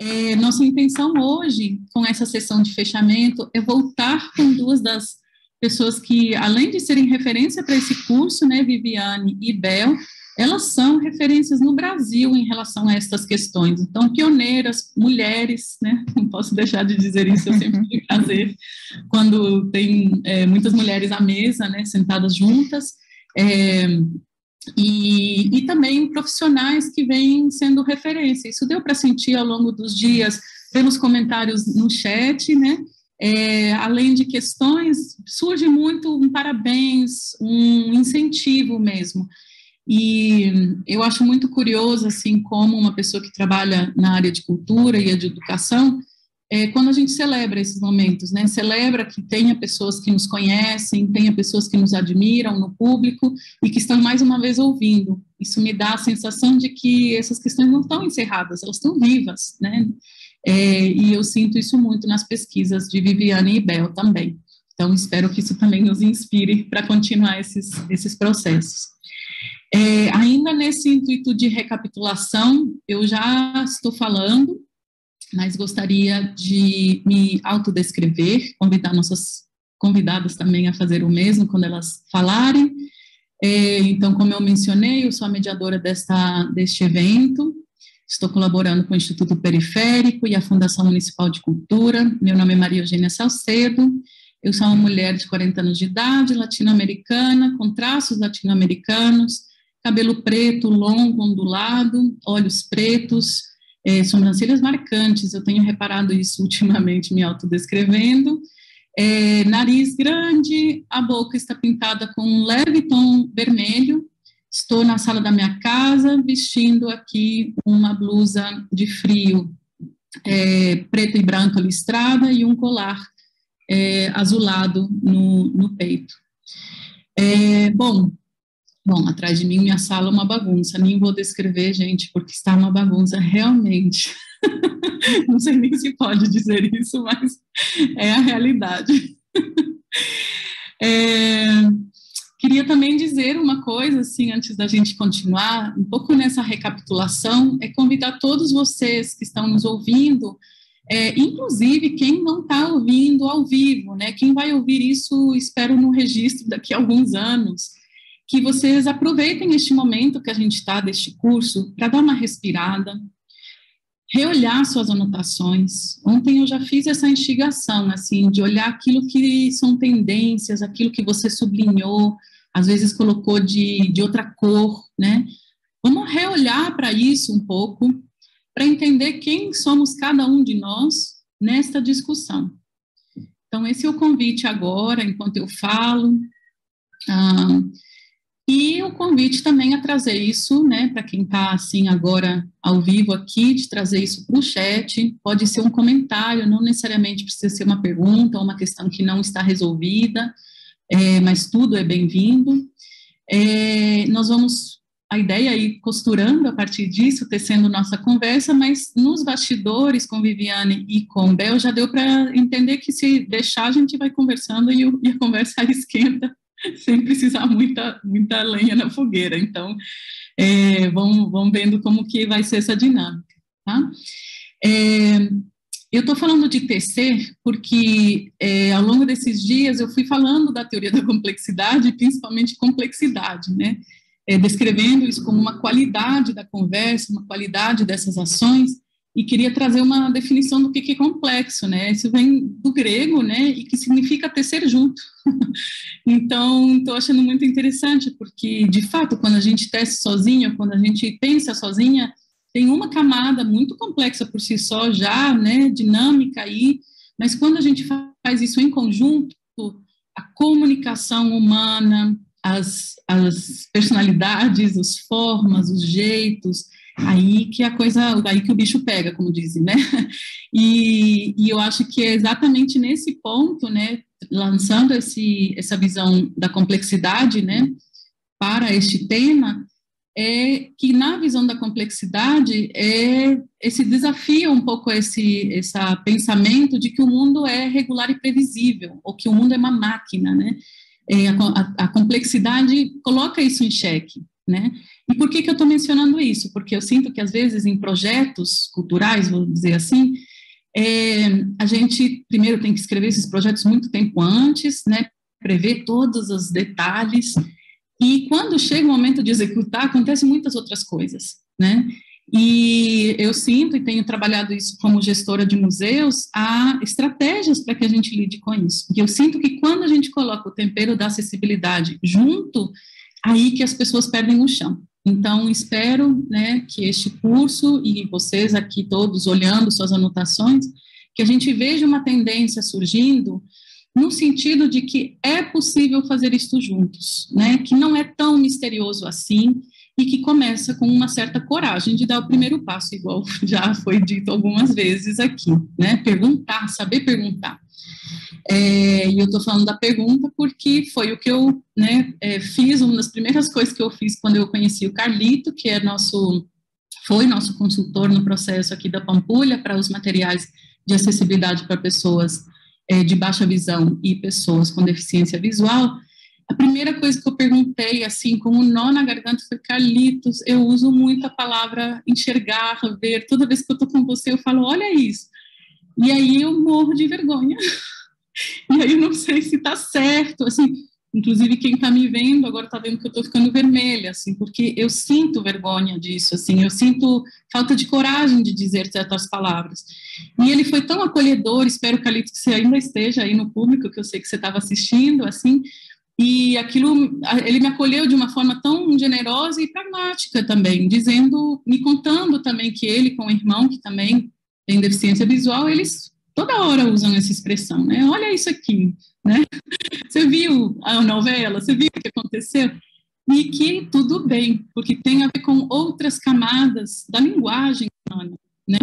Nossa intenção hoje, com essa sessão de fechamento, é voltar com duas das pessoas que, além de serem referência para esse curso, né, Viviane e Bel, elas são referências no Brasil em relação a essas questões. Então, pioneiras, mulheres, né, não posso deixar de dizer isso, eu sempre tenho prazer quando tem muitas mulheres à mesa, né, sentadas juntas, e também profissionais que vêm sendo referência. Isso deu para sentir ao longo dos dias, pelos comentários no chat, né? Além de questões, surge muito um parabéns, um incentivo mesmo. E eu acho muito curioso, assim, como uma pessoa que trabalha na área de cultura e de educação, quando a gente celebra esses momentos, né, celebra que tenha pessoas que nos conhecem, tenha pessoas que nos admiram no público e que estão mais uma vez ouvindo. Isso me dá a sensação de que essas questões não estão encerradas, elas estão vivas, né, e eu sinto isso muito nas pesquisas de Viviane e Bel também. Então, espero que isso também nos inspire para continuar esses processos. Ainda nesse intuito de recapitulação, eu já estou falando, mas gostaria de me autodescrever, convidar nossas convidadas também a fazer o mesmo quando elas falarem. Então, como eu mencionei, eu sou a mediadora deste evento, estou colaborando com o Instituto Periférico e a Fundação Municipal de Cultura. Meu nome é Maria Eugênia Salcedo, eu sou uma mulher de 40 anos de idade, latino-americana, com traços latino-americanos, cabelo preto, longo, ondulado, olhos pretos, sobrancelhas marcantes, eu tenho reparado isso ultimamente, me autodescrevendo, nariz grande, a boca está pintada com um leve tom vermelho, estou na sala da minha casa, vestindo aqui uma blusa de frio, preto e branco listrada, e um colar azulado no peito. Bom, atrás de mim, minha sala é uma bagunça, nem vou descrever, gente, porque está uma bagunça realmente. Não sei nem se pode dizer isso, mas é a realidade. Queria também dizer uma coisa, assim, antes da gente continuar, um pouco nessa recapitulação, convidar todos vocês que estão nos ouvindo, inclusive quem não está ouvindo ao vivo, né, quem vai ouvir isso, espero no registro daqui a alguns anos, que vocês aproveitem este momento que a gente está deste curso para dar uma respirada, reolhar suas anotações. Ontem eu já fiz essa instigação, assim, de olhar aquilo que são tendências, aquilo que você sublinhou, às vezes colocou de outra cor, né? Vamos reolhar para isso um pouco, para entender quem somos cada um de nós nesta discussão. Então, esse é o convite agora, enquanto eu falo, e o convite também a trazer isso, né, para quem está, assim, agora ao vivo aqui, de trazer isso para o chat, pode ser um comentário, não necessariamente precisa ser uma pergunta ou uma questão que não está resolvida, mas tudo é bem-vindo. Nós vamos, a ideia é ir costurando a partir disso, tecendo nossa conversa, mas nos bastidores com Viviane e com Bel, já deu para entender que se deixar, a gente vai conversando e a conversa esquenta, sem precisar muita lenha na fogueira. Então, vamos vendo como que vai ser essa dinâmica, tá? Eu estou falando de tecer porque, ao longo desses dias, eu fui falando da teoria da complexidade, principalmente complexidade, né? Descrevendo isso como uma qualidade da conversa, uma qualidade dessas ações, e queria trazer uma definição do que é complexo, né? Isso vem do grego, né? E que significa tecer junto. Então, estou achando muito interessante, porque, de fato, quando a gente tece sozinho, quando a gente pensa sozinha, tem uma camada muito complexa por si só já, né? Dinâmica aí, mas quando a gente faz isso em conjunto, a comunicação humana, as personalidades, as formas, os jeitos, aí que a coisa, aí que o bicho pega, como dizem, né? E eu acho que é exatamente nesse ponto, né, lançando essa visão da complexidade, né, para este tema, que na visão da complexidade esse desafia um pouco esse pensamento de que o mundo é regular e previsível, ou que o mundo é uma máquina, né? A complexidade coloca isso em xeque. né? E por que eu estou mencionando isso? Porque eu sinto que, às vezes, em projetos culturais, vou dizer assim, a gente, primeiro, tem que escrever esses projetos muito tempo antes, né? Prever todos os detalhes, e quando chega o momento de executar, acontecem muitas outras coisas, né? E eu sinto, e tenho trabalhado isso como gestora de museus, há estratégias para que a gente lide com isso. E eu sinto que quando a gente coloca o tempero da acessibilidade junto, aí que as pessoas perdem o chão. Então, espero, né, que este curso, e vocês aqui todos olhando suas anotações, que a gente veja uma tendência surgindo no sentido de que é possível fazer isto juntos, né, que não é tão misterioso assim, e que começa com uma certa coragem de dar o primeiro passo, igual já foi dito algumas vezes aqui, né, perguntar, saber perguntar. E eu estou falando da pergunta porque foi o que eu, né, fiz, uma das primeiras coisas que eu fiz quando eu conheci o Carlito, que foi nosso consultor no processo aqui da Pampulha para os materiais de acessibilidade para pessoas de baixa visão e pessoas com deficiência visual. A primeira coisa que eu perguntei, assim, com um nó na garganta, foi: Carlitos, eu uso muito a palavra enxergar, ver, toda vez que eu estou com você, eu falo, olha isso. E aí eu morro de vergonha. E aí eu não sei se está certo, assim, inclusive quem está me vendo agora está vendo que eu estou ficando vermelha, assim, porque eu sinto vergonha disso, assim, eu sinto falta de coragem de dizer certas palavras. E ele foi tão acolhedor, espero, Carlitos, que você ainda esteja aí no público, que eu sei que você estava assistindo, assim, e aquilo, ele me acolheu de uma forma tão generosa e pragmática também, dizendo, me contando também que ele, com o irmão, que também tem deficiência visual, eles toda hora usam essa expressão, né? Olha isso aqui, né? Você viu a novela? Você viu o que aconteceu? E que tudo bem, porque tem a ver com outras camadas da linguagem humana, né?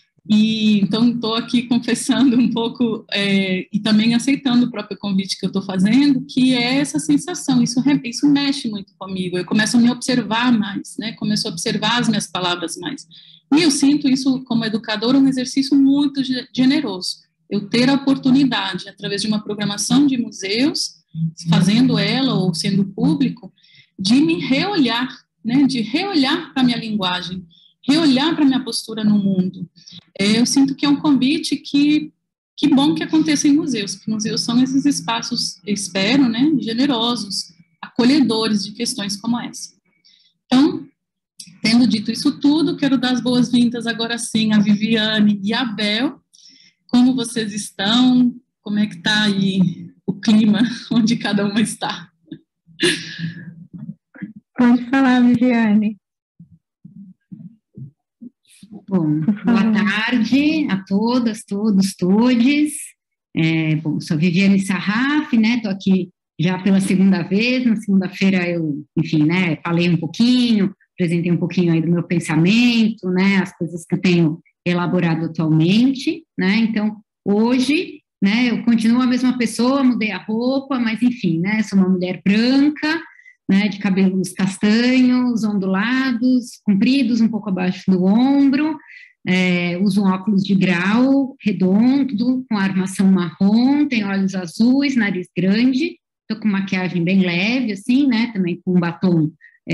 E então estou aqui confessando um pouco e também aceitando o próprio convite que eu estou fazendo, que é essa sensação, isso mexe muito comigo, eu começo a me observar mais, né? Começo a observar as minhas palavras mais. E eu sinto isso, como educadora, um exercício muito generoso. Eu ter a oportunidade, através de uma programação de museus, fazendo ela ou sendo público, de me reolhar, né, de reolhar para a minha linguagem, reolhar para a minha postura no mundo. Eu sinto que é um convite que bom que aconteça em museus, porque museus são esses espaços, espero, né, generosos, acolhedores de questões como essa. Então, tendo dito isso tudo, quero dar as boas-vindas agora sim a Viviane e a Bel. Como vocês estão? Como é que está aí o clima onde cada uma está? Pode falar, Viviane. Bom, boa tarde a todas, todos, todes. Bom, sou Viviane Sarraf, né? Estou aqui já pela segunda vez. Na segunda-feira eu, enfim, né? Falei um pouquinho, apresentei um pouquinho aí do meu pensamento, né? As coisas que eu tenho elaborado atualmente, né? Então, hoje, né? Eu continuo a mesma pessoa, mudei a roupa, mas enfim, né? Sou uma mulher branca, né, de cabelos castanhos, ondulados, compridos, um pouco abaixo do ombro, uso um óculos de grau redondo, com armação marrom, tenho olhos azuis, nariz grande, estou com maquiagem bem leve, assim, né, também com um batom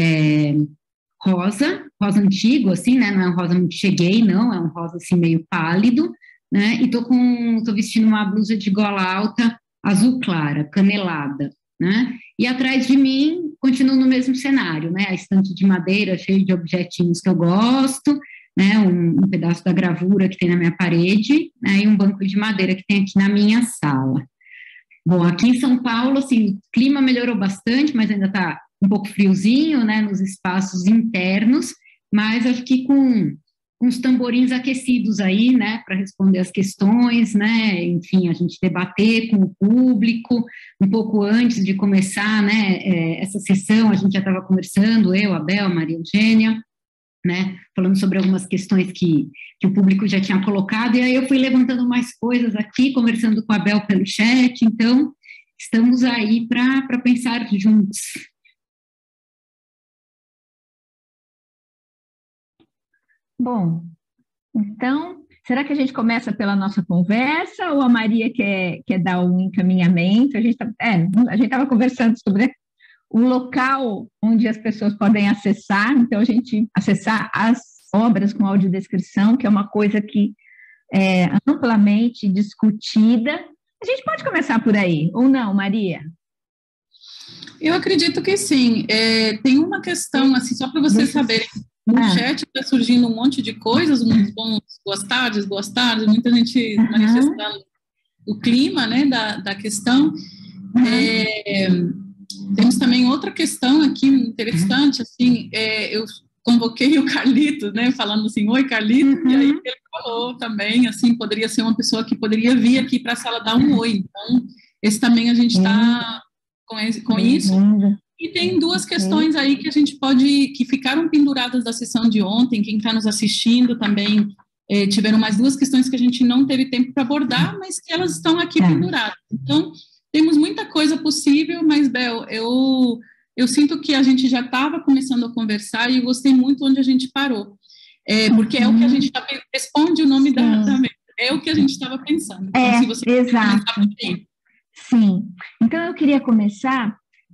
rosa antigo, assim, né, não é um rosa muito cheguei, não, é um rosa, assim, meio pálido, né, e tô vestindo uma blusa de gola alta, azul clara, canelada, né, e atrás de mim, continuo no mesmo cenário, né, a estante de madeira cheia de objetinhos que eu gosto, né, um pedaço da gravura que tem na minha parede, né, e um banco de madeira que tem aqui na minha sala. Bom, aqui em São Paulo, assim, o clima melhorou bastante, mas ainda está um pouco friozinho, né, nos espaços internos, mas acho que com uns tamborins aquecidos aí, né, para responder as questões, né, enfim, a gente debater com o público, um pouco antes de começar, né, essa sessão, a gente já estava conversando, eu, a Bel, a Maria Eugênia, né, falando sobre algumas questões que o público já tinha colocado, e aí eu fui levantando mais coisas aqui, conversando com a Bel pelo chat, então, estamos aí para pensar juntos. Bom, então, será que a gente começa pela nossa conversa ou a Maria quer dar um encaminhamento? A gente estava conversando sobre o local onde as pessoas podem acessar, então a gente acessar as obras com audiodescrição, que é uma coisa que é amplamente discutida. A gente pode começar por aí, ou não, Maria? Eu acredito que sim. Tem uma questão, assim, só para vocês saberem, no chat está surgindo um monte de coisas, uns bons gostar, desgostar, muita gente manifestando o clima, né, da questão. Temos também outra questão aqui interessante, assim, eu convoquei o Carlito, né, falando assim, oi, Carlito, e aí ele falou também, assim, poderia ser uma pessoa que poderia vir aqui para a sala dar um oi. Então, esse também a gente está com isso. E tem duas questões aí que a gente que ficaram penduradas da sessão de ontem, quem está nos assistindo também, tiveram mais duas questões que a gente não teve tempo para abordar, mas que elas estão aqui penduradas. Então, temos muita coisa possível, mas, Bel, eu sinto que a gente já estava começando a conversar e eu gostei muito onde a gente parou, porque é o que a gente responde o nome da é o que a gente estava pensando. Então, se você exato. Sim. Então, eu queria começar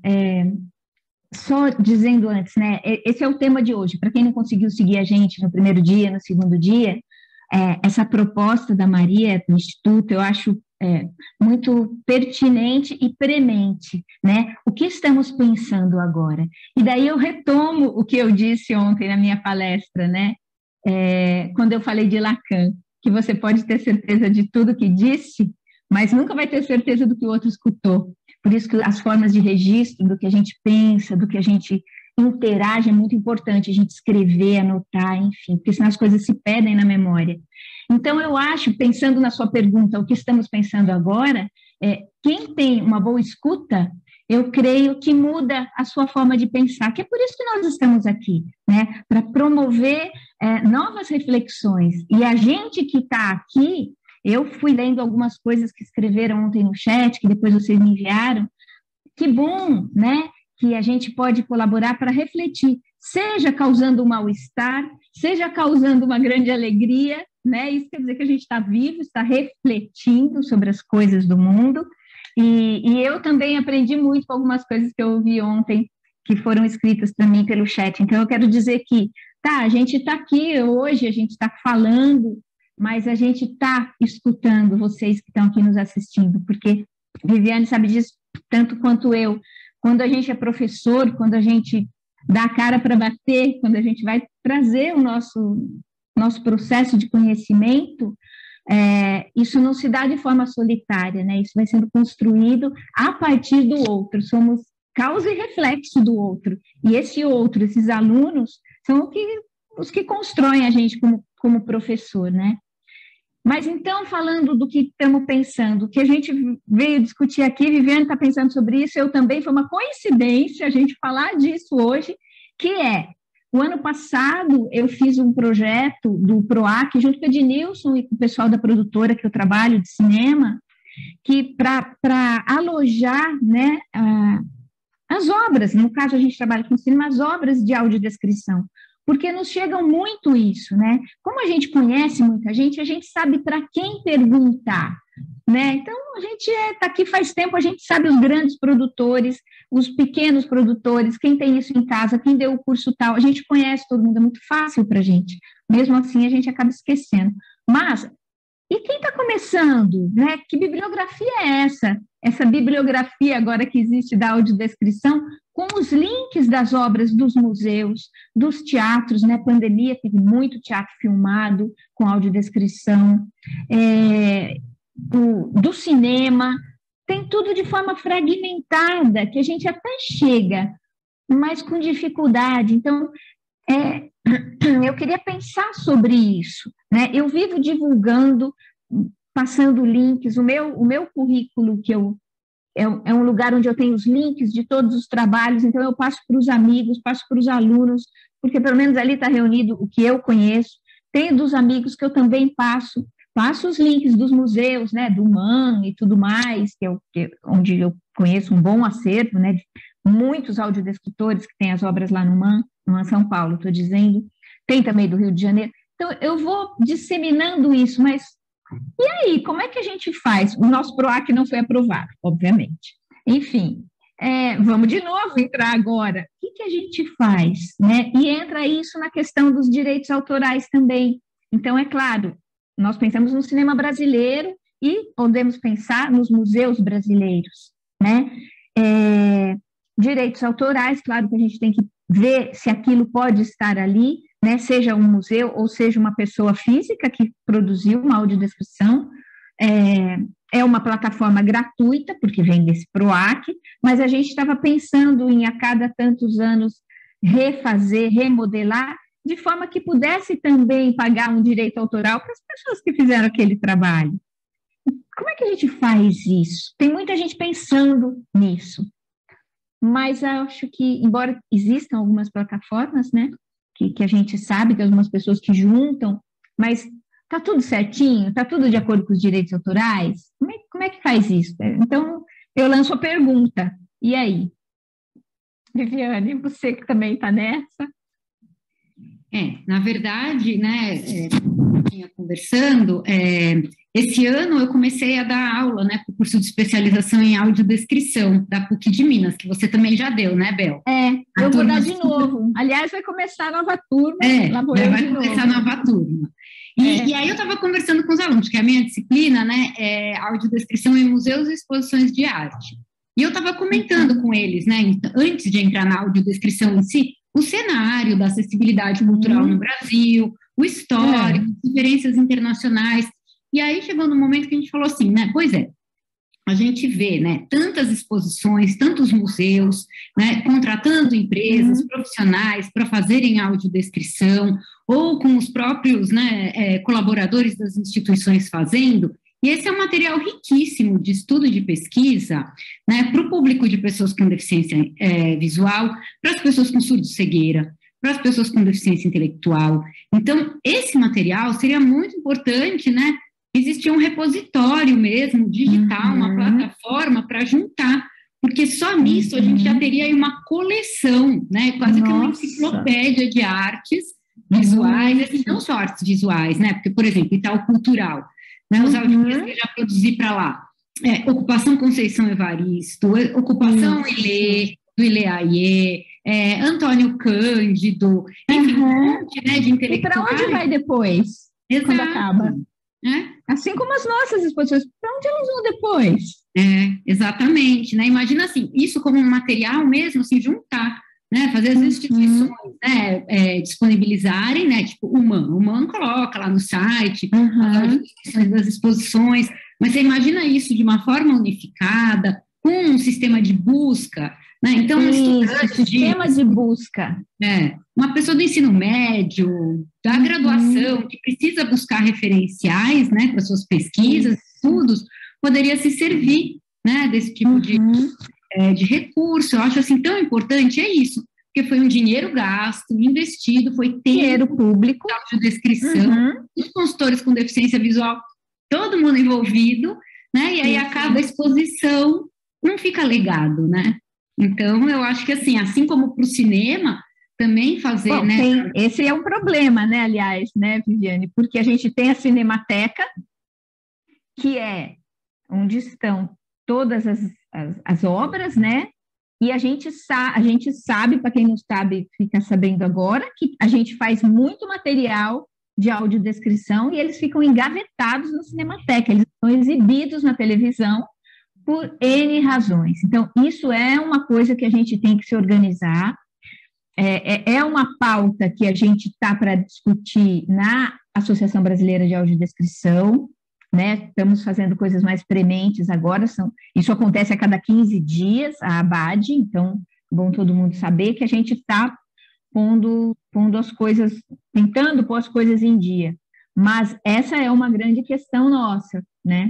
só dizendo antes, né? Esse é o tema de hoje. Para quem não conseguiu seguir a gente no primeiro dia, no segundo dia, essa proposta da Maria do Instituto, eu acho muito pertinente e premente, né? O que estamos pensando agora? E daí eu retomo o que eu disse ontem na minha palestra, né? Quando eu falei de Lacan, que você pode ter certeza de tudo que disse, mas nunca vai ter certeza do que o outro escutou. Por isso que as formas de registro do que a gente pensa, do que a gente interage é muito importante, a gente escrever, anotar, enfim, porque senão as coisas se perdem na memória. Então, eu acho, pensando na sua pergunta, o que estamos pensando agora, quem tem uma boa escuta, eu creio que muda a sua forma de pensar, que é por isso que nós estamos aqui, né, para promover novas reflexões. E a gente que está aqui, eu fui lendo algumas coisas que escreveram ontem no chat, que depois vocês me enviaram. Que bom, né? Que a gente pode colaborar para refletir, seja causando um mal-estar, seja causando uma grande alegria, né? Isso quer dizer que a gente está vivo, está refletindo sobre as coisas do mundo. E eu também aprendi muito com algumas coisas que eu ouvi ontem, que foram escritas para mim pelo chat. Então, eu quero dizer que, a gente está aqui hoje, a gente está falando, mas a gente está escutando vocês que estão aqui nos assistindo, porque Viviane sabe disso tanto quanto eu. Quando a gente é professor, quando a gente dá a cara para bater, quando a gente vai trazer o nosso processo de conhecimento, isso não se dá de forma solitária, né? Isso vai sendo construído a partir do outro, somos causa e reflexo do outro, e esse outro, esses alunos, são os que constroem a gente como professor, né? Mas então, falando do que estamos pensando, o que a gente veio discutir aqui, Viviane está pensando sobre isso, eu também, foi uma coincidência a gente falar disso hoje, que o ano passado eu fiz um projeto do PROAC, junto com a Ednilson e com o pessoal da produtora que eu trabalho de cinema, que para alojar, né, as obras, no caso a gente trabalha com cinema, as obras de audiodescrição, porque nos chegam muito isso, né? Como a gente conhece muita gente, a gente sabe para quem perguntar, né? Então, a gente está aqui faz tempo, a gente sabe os grandes produtores, os pequenos produtores, quem tem isso em casa, quem deu o curso tal, a gente conhece todo mundo, é muito fácil para a gente. Mesmo assim, a gente acaba esquecendo. Mas, e quem está começando, né? Que bibliografia é essa? Essa bibliografia agora que existe da audiodescrição, com os links das obras dos museus, dos teatros, né? Pandemia, teve muito teatro filmado com audiodescrição, do cinema, tem tudo de forma fragmentada, que a gente até chega, mas com dificuldade. Então, eu queria pensar sobre isso, né? Eu vivo divulgando, passando links, o meu currículo, que é um lugar onde eu tenho os links de todos os trabalhos, então eu passo para os amigos, passo para os alunos, porque pelo menos ali está reunido o que eu conheço, tenho dos amigos que eu também passo os links dos museus, né, do MAN e tudo mais, onde eu conheço um bom acervo, né, de muitos audiodescritores que têm as obras lá no MAN São Paulo, estou dizendo, tem também do Rio de Janeiro, então eu vou disseminando isso, mas e aí, como é que a gente faz? O nosso PROAC não foi aprovado, obviamente. Enfim, vamos de novo entrar agora. O que a gente faz, né? E entra isso na questão dos direitos autorais também. Então, é claro, nós pensamos no cinema brasileiro e podemos pensar nos museus brasileiros, né? Direitos autorais, claro que a gente tem que ver se aquilo pode estar ali, né? Seja um museu ou seja uma pessoa física que produziu uma audiodescrição. É uma plataforma gratuita, porque vem desse PROAC, mas a gente estava pensando em, a cada tantos anos, refazer, remodelar, de forma que pudesse também pagar um direito autoral para as pessoas que fizeram aquele trabalho. Como é que a gente faz isso? Tem muita gente pensando nisso, mas acho que, embora existam algumas plataformas, né, que a gente sabe, que algumas pessoas que juntam, mas está tudo certinho? Está tudo de acordo com os direitos autorais? Como é que faz isso? Então, eu lanço a pergunta. E aí? Viviane, você que também está nessa? Na verdade, né, conversando, esse ano eu comecei a dar aula, né, para o curso de especialização em audiodescrição da PUC de Minas, que você também já deu, né, Bel? Eu vou dar de novo. Aliás, vai começar a nova turma. Vai começar a nova turma. E aí eu estava conversando com os alunos, que a minha disciplina, né, é audiodescrição em museus e exposições de arte. E eu estava comentando com eles, né, antes de entrar na audiodescrição em si, o cenário da acessibilidade cultural no Brasil, o histórico, diferenças internacionais. E aí chegou no momento que a gente falou assim, né, pois é, a gente vê, né, tantas exposições, tantos museus, né, contratando empresas, profissionais para fazerem audiodescrição, ou com os próprios, né, colaboradores das instituições fazendo, e esse é um material riquíssimo de estudo e de pesquisa, né, para o público de pessoas com deficiência visual, para as pessoas com surdo-cegueira, para as pessoas com deficiência intelectual. Então, esse material seria muito importante, né, existir um repositório mesmo, digital, uma plataforma para juntar, porque só nisso a gente já teria aí uma coleção, né, quase que uma enciclopédia de artes visuais, assim, não só artes visuais, né, porque, por exemplo, Itaú Cultural, né, os audiovisuais que eu já produzi para lá, Ocupação Conceição Evaristo, Ocupação Ilê, do Ilê Aie, Antônio Cândido, enfim, um monte, né, de intelectuais. E para onde vai depois? Exato. Quando acaba? Assim como as nossas exposições, para onde elas vão depois? Exatamente, né? Imagina assim, isso como um material mesmo, assim, juntar, né? Fazer as instituições, né, disponibilizarem, né? Tipo, o MAN coloca lá no site, as instituições das exposições, mas você imagina isso de uma forma unificada, com um sistema de busca, né? Então, sistema de busca. Uma pessoa do ensino médio, da graduação, que precisa buscar referenciais, né, para suas pesquisas, estudos, poderia se servir, né, desse tipo de recurso. Eu acho assim tão importante, isso, porque foi um dinheiro gasto, investido, foi tempo, dinheiro público, de descrição, os consultores com deficiência visual, todo mundo envolvido, né, e aí a cada exposição não fica legado, né? Então, eu acho que assim como para o cinema, também fazer, bom, né? Esse é um problema, né, aliás, né, Viviane? Porque a gente tem a Cinemateca, que é onde estão todas as obras, né? E a gente sabe, para quem não sabe, fica sabendo agora, que a gente faz muito material de audiodescrição e eles ficam engavetados na Cinemateca, eles são exibidos na televisão por N razões. Então, isso é uma coisa que a gente tem que se organizar, é uma pauta que a gente está para discutir na Associação Brasileira de Audiodescrição, né? Estamos fazendo coisas mais prementes agora, isso acontece a cada 15 dias, a ABAD, então, é bom todo mundo saber que a gente está pondo as coisas, tentando pôr as coisas em dia, mas essa é uma grande questão nossa, né?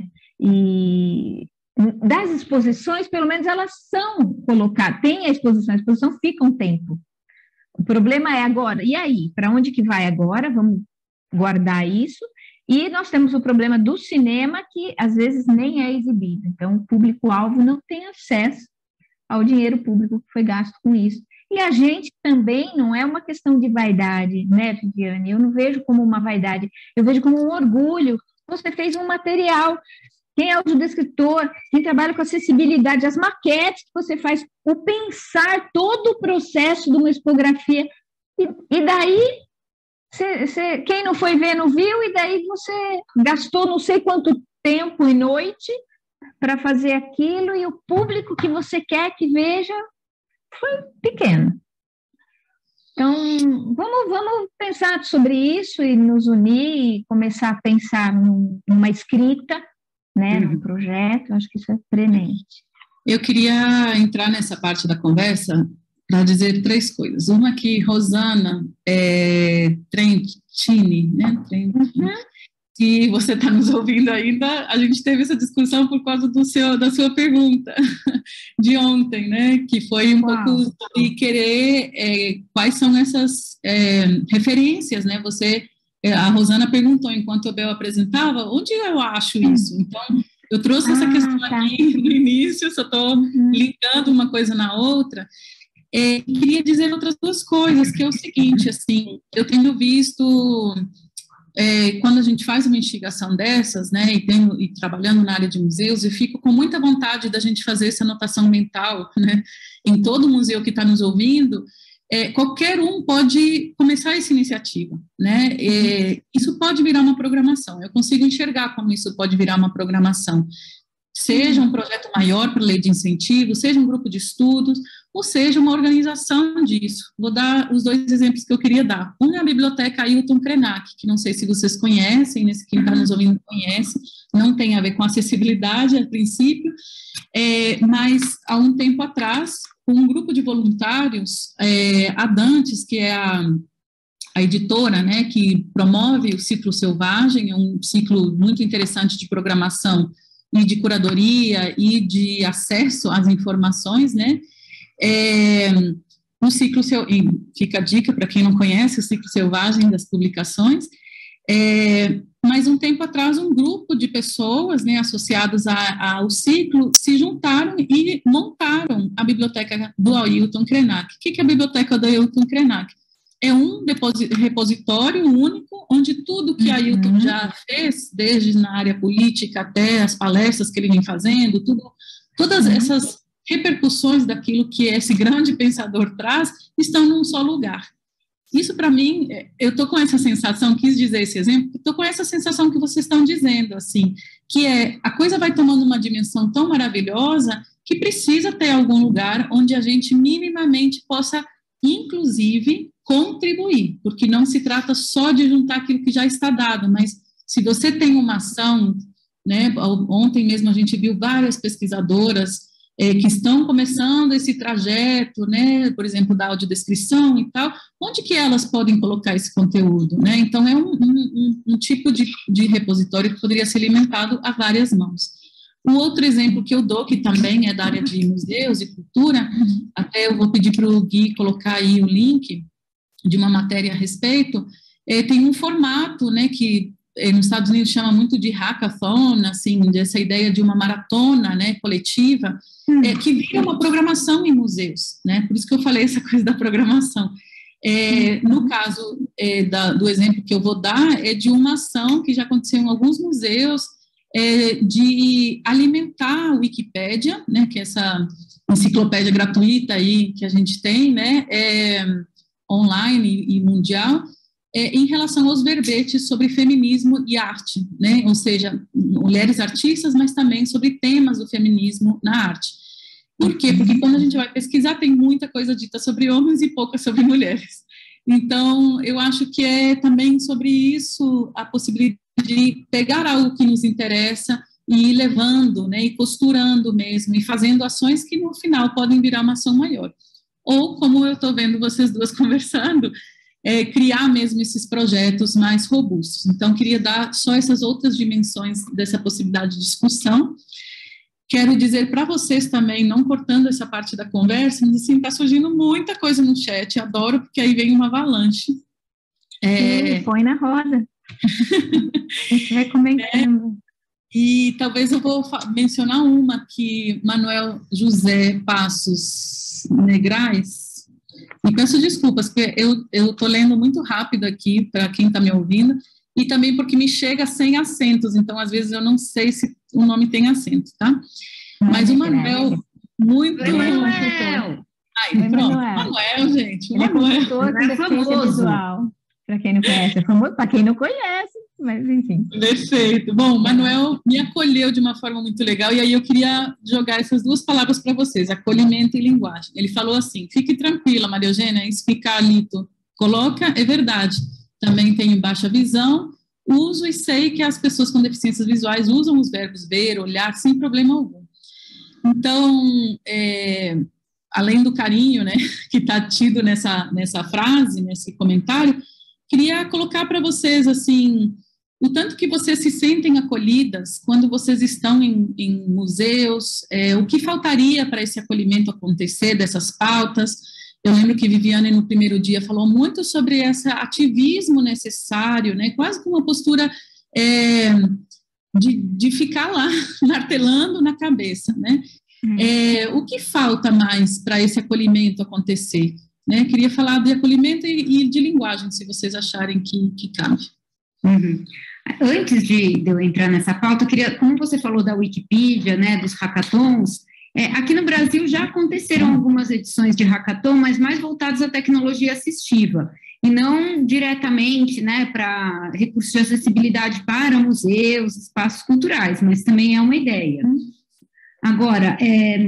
E das exposições, pelo menos elas são colocadas, tem a exposição fica um tempo. O problema é agora, e aí? Para onde que vai agora? Vamos guardar isso. E nós temos o problema do cinema, que às vezes nem é exibido. Então, o público-alvo não tem acesso ao dinheiro público que foi gasto com isso. E a gente também não é uma questão de vaidade, né, Viviane? Eu não vejo como uma vaidade, eu vejo como um orgulho. Você fez um material quem é audiodescritor, quem trabalha com acessibilidade, as maquetes que você faz, o pensar todo o processo de uma expografia, e daí, quem não foi ver não viu, e daí você gastou não sei quanto tempo e noite para fazer aquilo, e o público que você quer que veja foi pequeno. Então, vamos pensar sobre isso e nos unir, e começar a pensar numa escrita, né, num projeto. Acho que isso é premente. Eu queria entrar nessa parte da conversa para dizer 3 coisas. Uma que Rosana Trentini, né? Se você está nos ouvindo ainda, a gente teve essa discussão por causa da sua pergunta de ontem, né? Que foi um pouco de querer quais são essas referências, né? A Rosana perguntou enquanto o Bel apresentava, onde eu acho isso? Então, eu trouxe essa questão aqui no início, só estou linkando uma coisa na outra. Queria dizer outras 2 coisas, que é o seguinte, assim, eu tenho visto... quando a gente faz uma investigação dessas, né, e trabalhando na área de museus, eu fico com muita vontade da gente fazer essa anotação mental, né, em todo museu que está nos ouvindo, qualquer um pode começar essa iniciativa, né, isso pode virar uma programação, eu consigo enxergar como isso pode virar uma programação, seja um projeto maior para lei de incentivo, seja um grupo de estudos, ou seja uma organização disso. Vou dar os 2 exemplos que eu queria dar. Um é a Biblioteca Ailton Krenak, que não sei se vocês conhecem, quem está nos ouvindo conhece, não tem a ver com acessibilidade a princípio, mas há um tempo atrás, com um grupo de voluntários, a Dantes, que é a editora, né, que promove o Ciclo Selvagem, é um ciclo muito interessante de programação e de curadoria e de acesso às informações, né, o Ciclo fica a dica para quem não conhece o Ciclo Selvagem das publicações, mas um tempo atrás um grupo de pessoas, né, associadas ao ciclo se juntaram e montaram a biblioteca do Ailton Krenak. O que é a biblioteca do Ailton Krenak? É um repositório único, onde tudo que Ailton já fez, desde na área política até as palestras que ele vem fazendo, todas essas repercussões daquilo que esse grande pensador traz, estão num só lugar. Isso, para mim, eu estou com essa sensação, quis dizer esse exemplo, estou com essa sensação que vocês estão dizendo, assim, que a coisa vai tomando uma dimensão tão maravilhosa que precisa ter algum lugar onde a gente minimamente possa, inclusive, contribuir, porque não se trata só de juntar aquilo que já está dado, mas se você tem uma ação, né, ontem mesmo a gente viu várias pesquisadoras que estão começando esse trajeto, né, por exemplo, da audiodescrição e tal, onde que elas podem colocar esse conteúdo, né? Então, é um tipo de repositório que poderia ser alimentado a várias mãos. Um outro exemplo que eu dou, que também é da área de museus e cultura, até eu vou pedir para o Gui colocar aí o link de uma matéria a respeito, tem um formato, né, que nos Estados Unidos chama muito de hackathon, assim, dessa ideia de uma maratona, né, coletiva, que vira uma programação em museus, né, por isso que eu falei essa coisa da programação. No caso do exemplo que eu vou dar, é de uma ação que já aconteceu em alguns museus, de alimentar a Wikipédia, né, que é essa enciclopédia gratuita aí que a gente tem, né, online e mundial, em relação aos verbetes sobre feminismo e arte, né, ou seja, mulheres artistas, mas também sobre temas do feminismo na arte. Por quê? Porque quando a gente vai pesquisar, tem muita coisa dita sobre homens e pouca sobre mulheres. Então, eu acho que é também sobre isso a possibilidade de pegar algo que nos interessa e ir levando, né, e costurando mesmo, e fazendo ações que no final podem virar uma ação maior. Ou, como eu estou vendo vocês duas conversando, criar mesmo esses projetos mais robustos. Então, queria dar só essas outras dimensões dessa possibilidade de discussão. Quero dizer para vocês também, não cortando essa parte da conversa, mas assim, está surgindo muita coisa no chat, adoro, porque aí vem uma avalanche. Põe na roda. A gente vai comentando. E talvez eu vou mencionar uma que Manuel José Passos Negrais, e peço desculpas, porque eu estou lendo muito rápido aqui, para quem está me ouvindo, e também porque me chega sem acentos, então às vezes eu não sei se o nome tem acento, tá? Mas o Manuel, muito... Manuel! Aí, pronto, Manuel, gente, Manuel. Ele é famoso. Para quem não conhece, é famoso, para quem não conhece, mas enfim. Perfeito. Bom, o Manuel me acolheu de uma forma muito legal, e aí eu queria jogar essas duas palavras para vocês, acolhimento e linguagem. Ele falou assim, fique tranquila, Maria Eugênia, isso que Carlito coloca é verdade. Também tenho baixa visão, uso e sei que as pessoas com deficiências visuais usam os verbos ver, olhar, sem problema algum. Então, além do carinho, né, que está tido nessa frase, nesse comentário, queria colocar para vocês, assim, o tanto que vocês se sentem acolhidas quando vocês estão em museus, o que faltaria para esse acolhimento acontecer, dessas pautas. Eu lembro que Viviane, no primeiro dia, falou muito sobre esse ativismo necessário, né, quase com uma postura de ficar lá, martelando na cabeça, né. O que falta mais para esse acolhimento acontecer? Né? Queria falar de acolhimento e de linguagem, se vocês acharem que cabe. Uhum. Antes de eu entrar nessa pauta, eu queria, como você falou da Wikipedia, né, dos hackathons, aqui no Brasil já aconteceram algumas edições de hackathon, mas mais voltadas à tecnologia assistiva, e não diretamente, né, para recursos de acessibilidade para museus, espaços culturais, mas também é uma ideia. Agora, em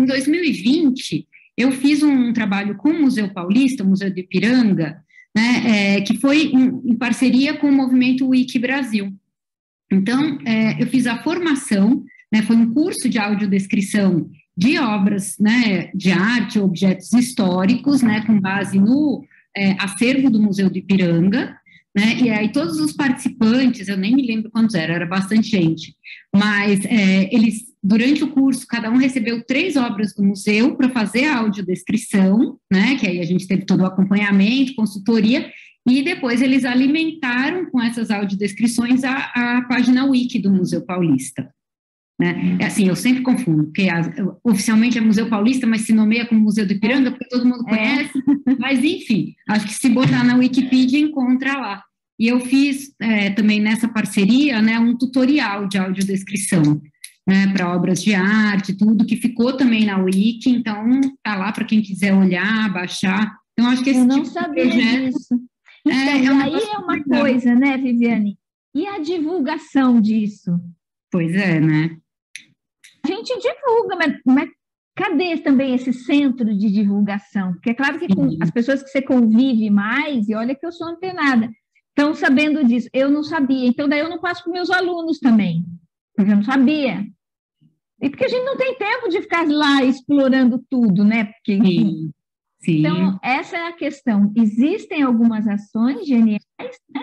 2020, eu fiz um trabalho com o Museu Paulista, o Museu do Ipiranga, né, que foi em parceria com o movimento Wiki Brasil. Então, eu fiz a formação, né, foi um curso de audiodescrição de obras, né, de arte, objetos históricos, né, com base no acervo do Museu do Ipiranga, né, e aí todos os participantes, eu nem me lembro quantos eram, era bastante gente, mas eles, durante o curso, cada um recebeu 3 obras do museu para fazer a audiodescrição, né, que aí a gente teve todo o acompanhamento, consultoria, e depois eles alimentaram com essas audiodescrições a página Wiki do Museu Paulista. Né? Assim, eu sempre confundo, porque oficialmente é Museu Paulista, mas se nomeia como Museu do Ipiranga, porque todo mundo conhece, mas enfim, acho que se botar na Wikipedia, encontra lá. E eu fiz também nessa parceria, né, um tutorial de audiodescrição, né, para obras de arte, tudo, que ficou também na Wiki, então tá lá para quem quiser olhar, baixar. Então, acho que esse eu não tipo sabia de projeto, disso. Então, aí é uma coisa, né, Viviane? E a divulgação disso? Pois é, né? A gente divulga, mas cadê também esse centro de divulgação? Porque é claro que com as pessoas que você convive mais, e olha que eu sou antenada, estão sabendo disso. Eu não sabia, então daí eu não passo para meus alunos também, porque eu não sabia. E porque a gente não tem tempo de ficar lá explorando tudo, né? Porque, sim. Então, essa é a questão. Existem algumas ações geniais, né?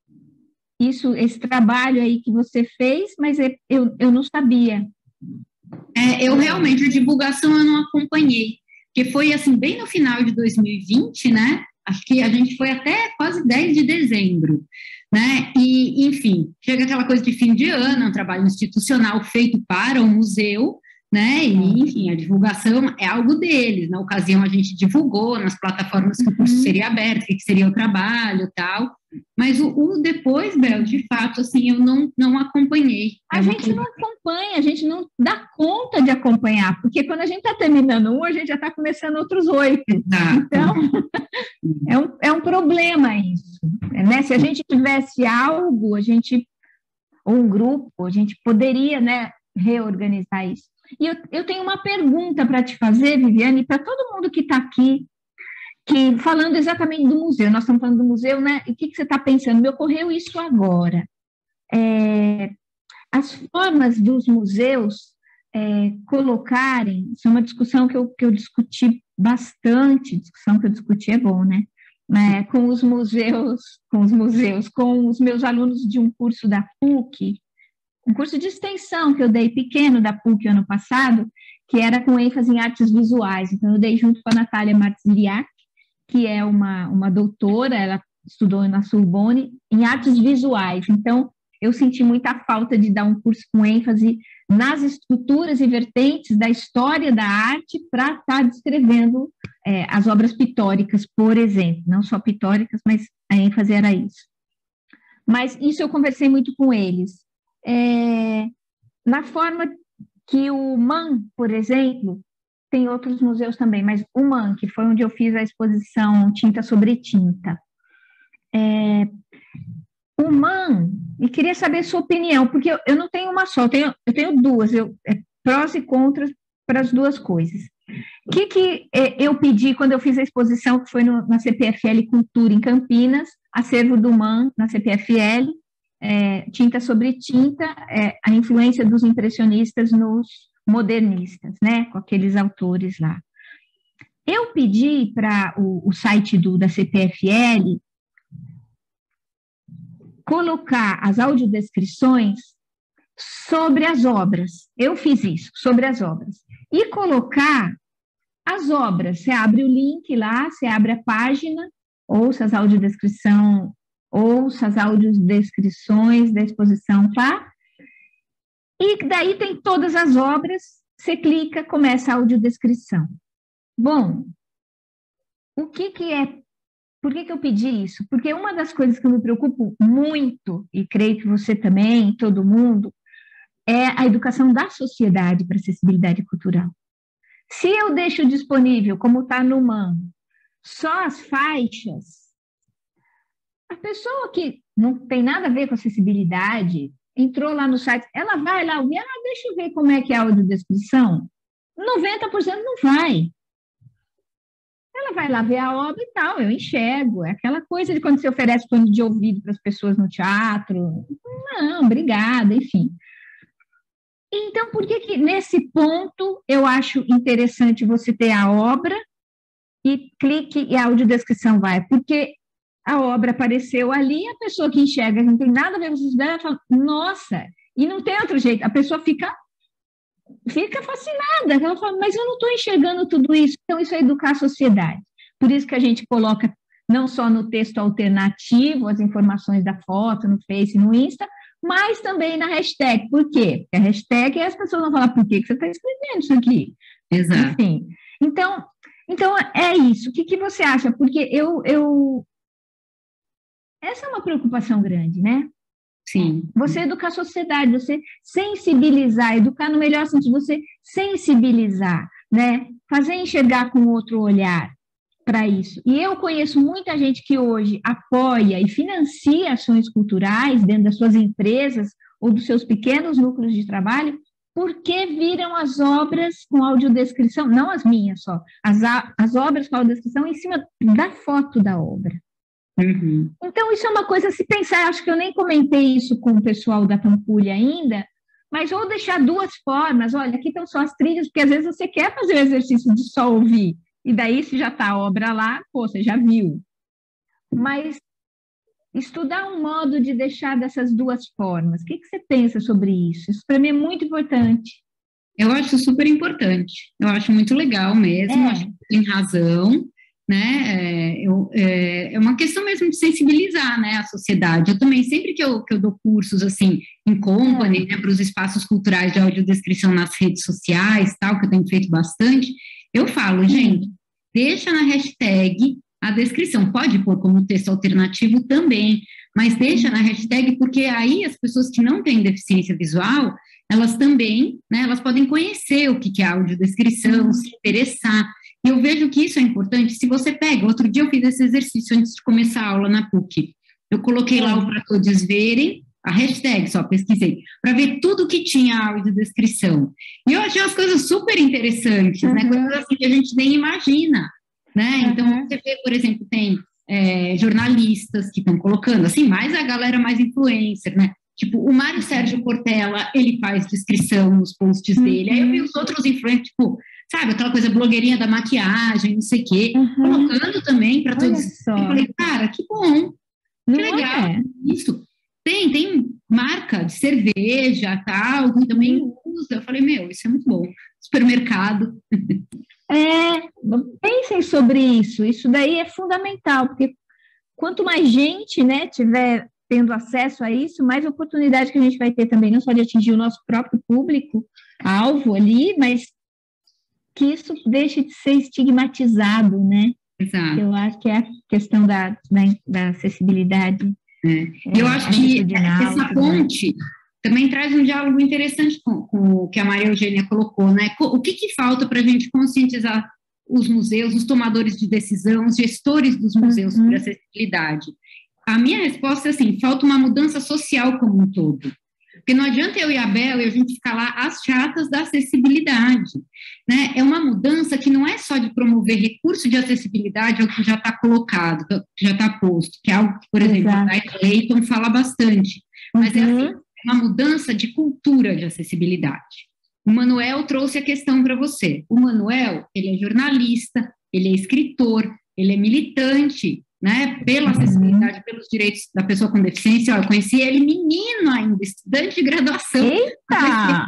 Esse trabalho aí que você fez, mas eu não sabia. Eu realmente, a divulgação eu não acompanhei, porque foi assim, bem no final de 2020, né, acho que a gente foi até quase 10 de dezembro, né, e enfim, chega aquela coisa de fim de ano, um trabalho institucional feito para o museu, né, e enfim, a divulgação é algo deles, na ocasião a gente divulgou nas plataformas que o curso seria aberto, que seria o trabalho e tal, mas o depois, Bel, de fato, assim, eu não acompanhei. A gente não acompanha, a gente não dá conta de acompanhar, porque quando a gente está terminando um, a gente já está começando outros 8. Exato. Então, é um problema isso, né? Se a gente tivesse algo, ou um grupo, a gente poderia, né, reorganizar isso. E eu tenho uma pergunta para te fazer, Viviane, para todo mundo que está aqui, que falando exatamente do museu, nós estamos falando do museu, né? E o que você está pensando? Me ocorreu isso agora. As formas dos museus colocarem, isso é uma discussão que eu discuti bastante, discussão que eu discuti é bom, né? Com os meus alunos de um curso da PUC, um curso de extensão que eu dei pequeno da PUC ano passado, que era com ênfase em artes visuais. Então, eu dei junto com a Natália Martziliak, que é uma doutora, ela estudou na Sorbonne, em artes visuais. Então, eu senti muita falta de dar um curso com ênfase nas estruturas e vertentes da história da arte para estar descrevendo as obras pitóricas, por exemplo. Não só pitóricas, mas a ênfase era isso. Mas isso eu conversei muito com eles. na forma que o MAN, por exemplo, tem outros museus também, mas o MAN, que foi onde eu fiz a exposição Tinta sobre Tinta. O MAN, e queria saber sua opinião, porque eu não tenho uma só, eu tenho duas, prós e contras para as duas coisas. O que eu pedi quando eu fiz a exposição, que foi na CPFL Cultura, em Campinas, acervo do MAN, na CPFL, Tinta sobre Tinta, a influência dos impressionistas nos modernistas, né, com aqueles autores lá. Eu pedi para o site da CPFL colocar as audiodescrições sobre as obras. Eu fiz isso, sobre as obras. E colocar as obras. Você abre o link lá, você abre a página, ouça as audiodescrições, ouça as audiodescrições da exposição lá. E daí tem todas as obras, você clica, começa a audiodescrição. Bom, por que eu pedi isso? Porque uma das coisas que eu me preocupo muito, e creio que você também, todo mundo, é a educação da sociedade para acessibilidade cultural. Se eu deixo disponível, como está no MAN, só as faixas, a pessoa que não tem nada a ver com acessibilidade, entrou lá no site, ela vai lá ouvir, deixa eu ver como é que é a audiodescrição. 90% não vai. Ela vai lá ver a obra e tal, eu enxergo. É aquela coisa de quando você oferece fone de ouvido para as pessoas no teatro. Não, obrigada, enfim. Então, por que nesse ponto eu acho interessante você ter a obra e clique e a audiodescrição vai? Porque a obra apareceu ali, a pessoa que enxerga, que não tem nada a ver com isso, ela fala, nossa, e não tem outro jeito. A pessoa fica fascinada, ela fala, mas eu não estou enxergando tudo isso. Então, isso é educar a sociedade. Por isso que a gente coloca não só no texto alternativo, as informações da foto, no Face, no Insta, mas também na hashtag. Por quê? Porque a hashtag as pessoas vão falar, por que você está escrevendo isso aqui? Exato. Enfim, então é isso. O que você acha? Porque essa é uma preocupação grande, né? Sim. Você educar a sociedade, você sensibilizar, educar no melhor sentido, você sensibilizar, né? Fazer enxergar com outro olhar para isso. E eu conheço muita gente que hoje apoia e financia ações culturais dentro das suas empresas ou dos seus pequenos núcleos de trabalho, porque viram as obras com audiodescrição, não as minhas só, as obras com audiodescrição em cima da foto da obra. Uhum. Então, isso é uma coisa a se pensar. Acho que eu nem comentei isso com o pessoal da Pampulha ainda, mas ou deixar duas formas. Olha, aqui estão só as trilhas, porque às vezes você quer fazer o exercício de só ouvir, e daí, se já está a obra lá, pô, você já viu. Mas estudar um modo de deixar dessas duas formas. O que você pensa sobre isso? Isso, para mim, é muito importante. Eu acho super importante. Eu acho muito legal mesmo. Acho que tem razão. Né? É uma questão mesmo de sensibilizar, né, a sociedade. Eu também, sempre que eu dou cursos assim em company, né, para os espaços culturais de audiodescrição nas redes sociais, tal, que eu tenho feito bastante, eu falo, gente, deixa na hashtag a descrição, pode pôr como texto alternativo também, mas deixa na hashtag, porque aí as pessoas que não têm deficiência visual, elas também, né, elas podem conhecer o que é audiodescrição, se interessar. E eu vejo que isso é importante. Se você pega, outro dia eu fiz esse exercício antes de começar a aula na PUC. Eu coloquei lá o para todos verem, a hashtag, só pesquisei, para ver tudo que tinha audiodescrição. E eu achei umas coisas super interessantes, né? Coisas assim que a gente nem imagina, né? Então, você vê, por exemplo, tem jornalistas que estão colocando, assim, mais a galera mais influencer, né? Tipo, o Mário Sérgio Cortella, ele faz descrição nos posts dele. Aí eu vi os outros influencers, tipo, sabe, aquela coisa blogueirinha da maquiagem, não sei o quê, colocando também para todos. Eu falei, cara, que bom, que legal isso. Tem marca de cerveja, tal, que também usa. Eu falei, isso é muito bom. Supermercado. Pensem sobre isso. Isso daí é fundamental, porque quanto mais gente, né, tiver tendo acesso a isso, mais oportunidade que a gente vai ter também, não só de atingir o nosso próprio público, alvo ali, mas que isso deixe de ser estigmatizado, né? Exato. Eu acho que é a questão da acessibilidade. Eu acho que essa ponte também traz um diálogo interessante com o que a Maria Eugênia colocou, né? O que falta para a gente conscientizar os museus, os tomadores de decisão, os gestores dos museus sobre acessibilidade? A minha resposta é assim, falta uma mudança social como um todo. Porque não adianta eu e a Bel e a gente ficar lá as chatas da acessibilidade, né? É uma mudança que não é só de promover recurso de acessibilidade ao que já está colocado, que já está posto, que é algo que, por exemplo, a Clayton fala bastante, mas é assim, uma mudança de cultura de acessibilidade. O Manuel trouxe a questão para você. O Manuel, ele é jornalista, ele é escritor, ele é militante, né, pela acessibilidade, pelos direitos da pessoa com deficiência. Eu conheci ele menino ainda, estudante de graduação. Eita!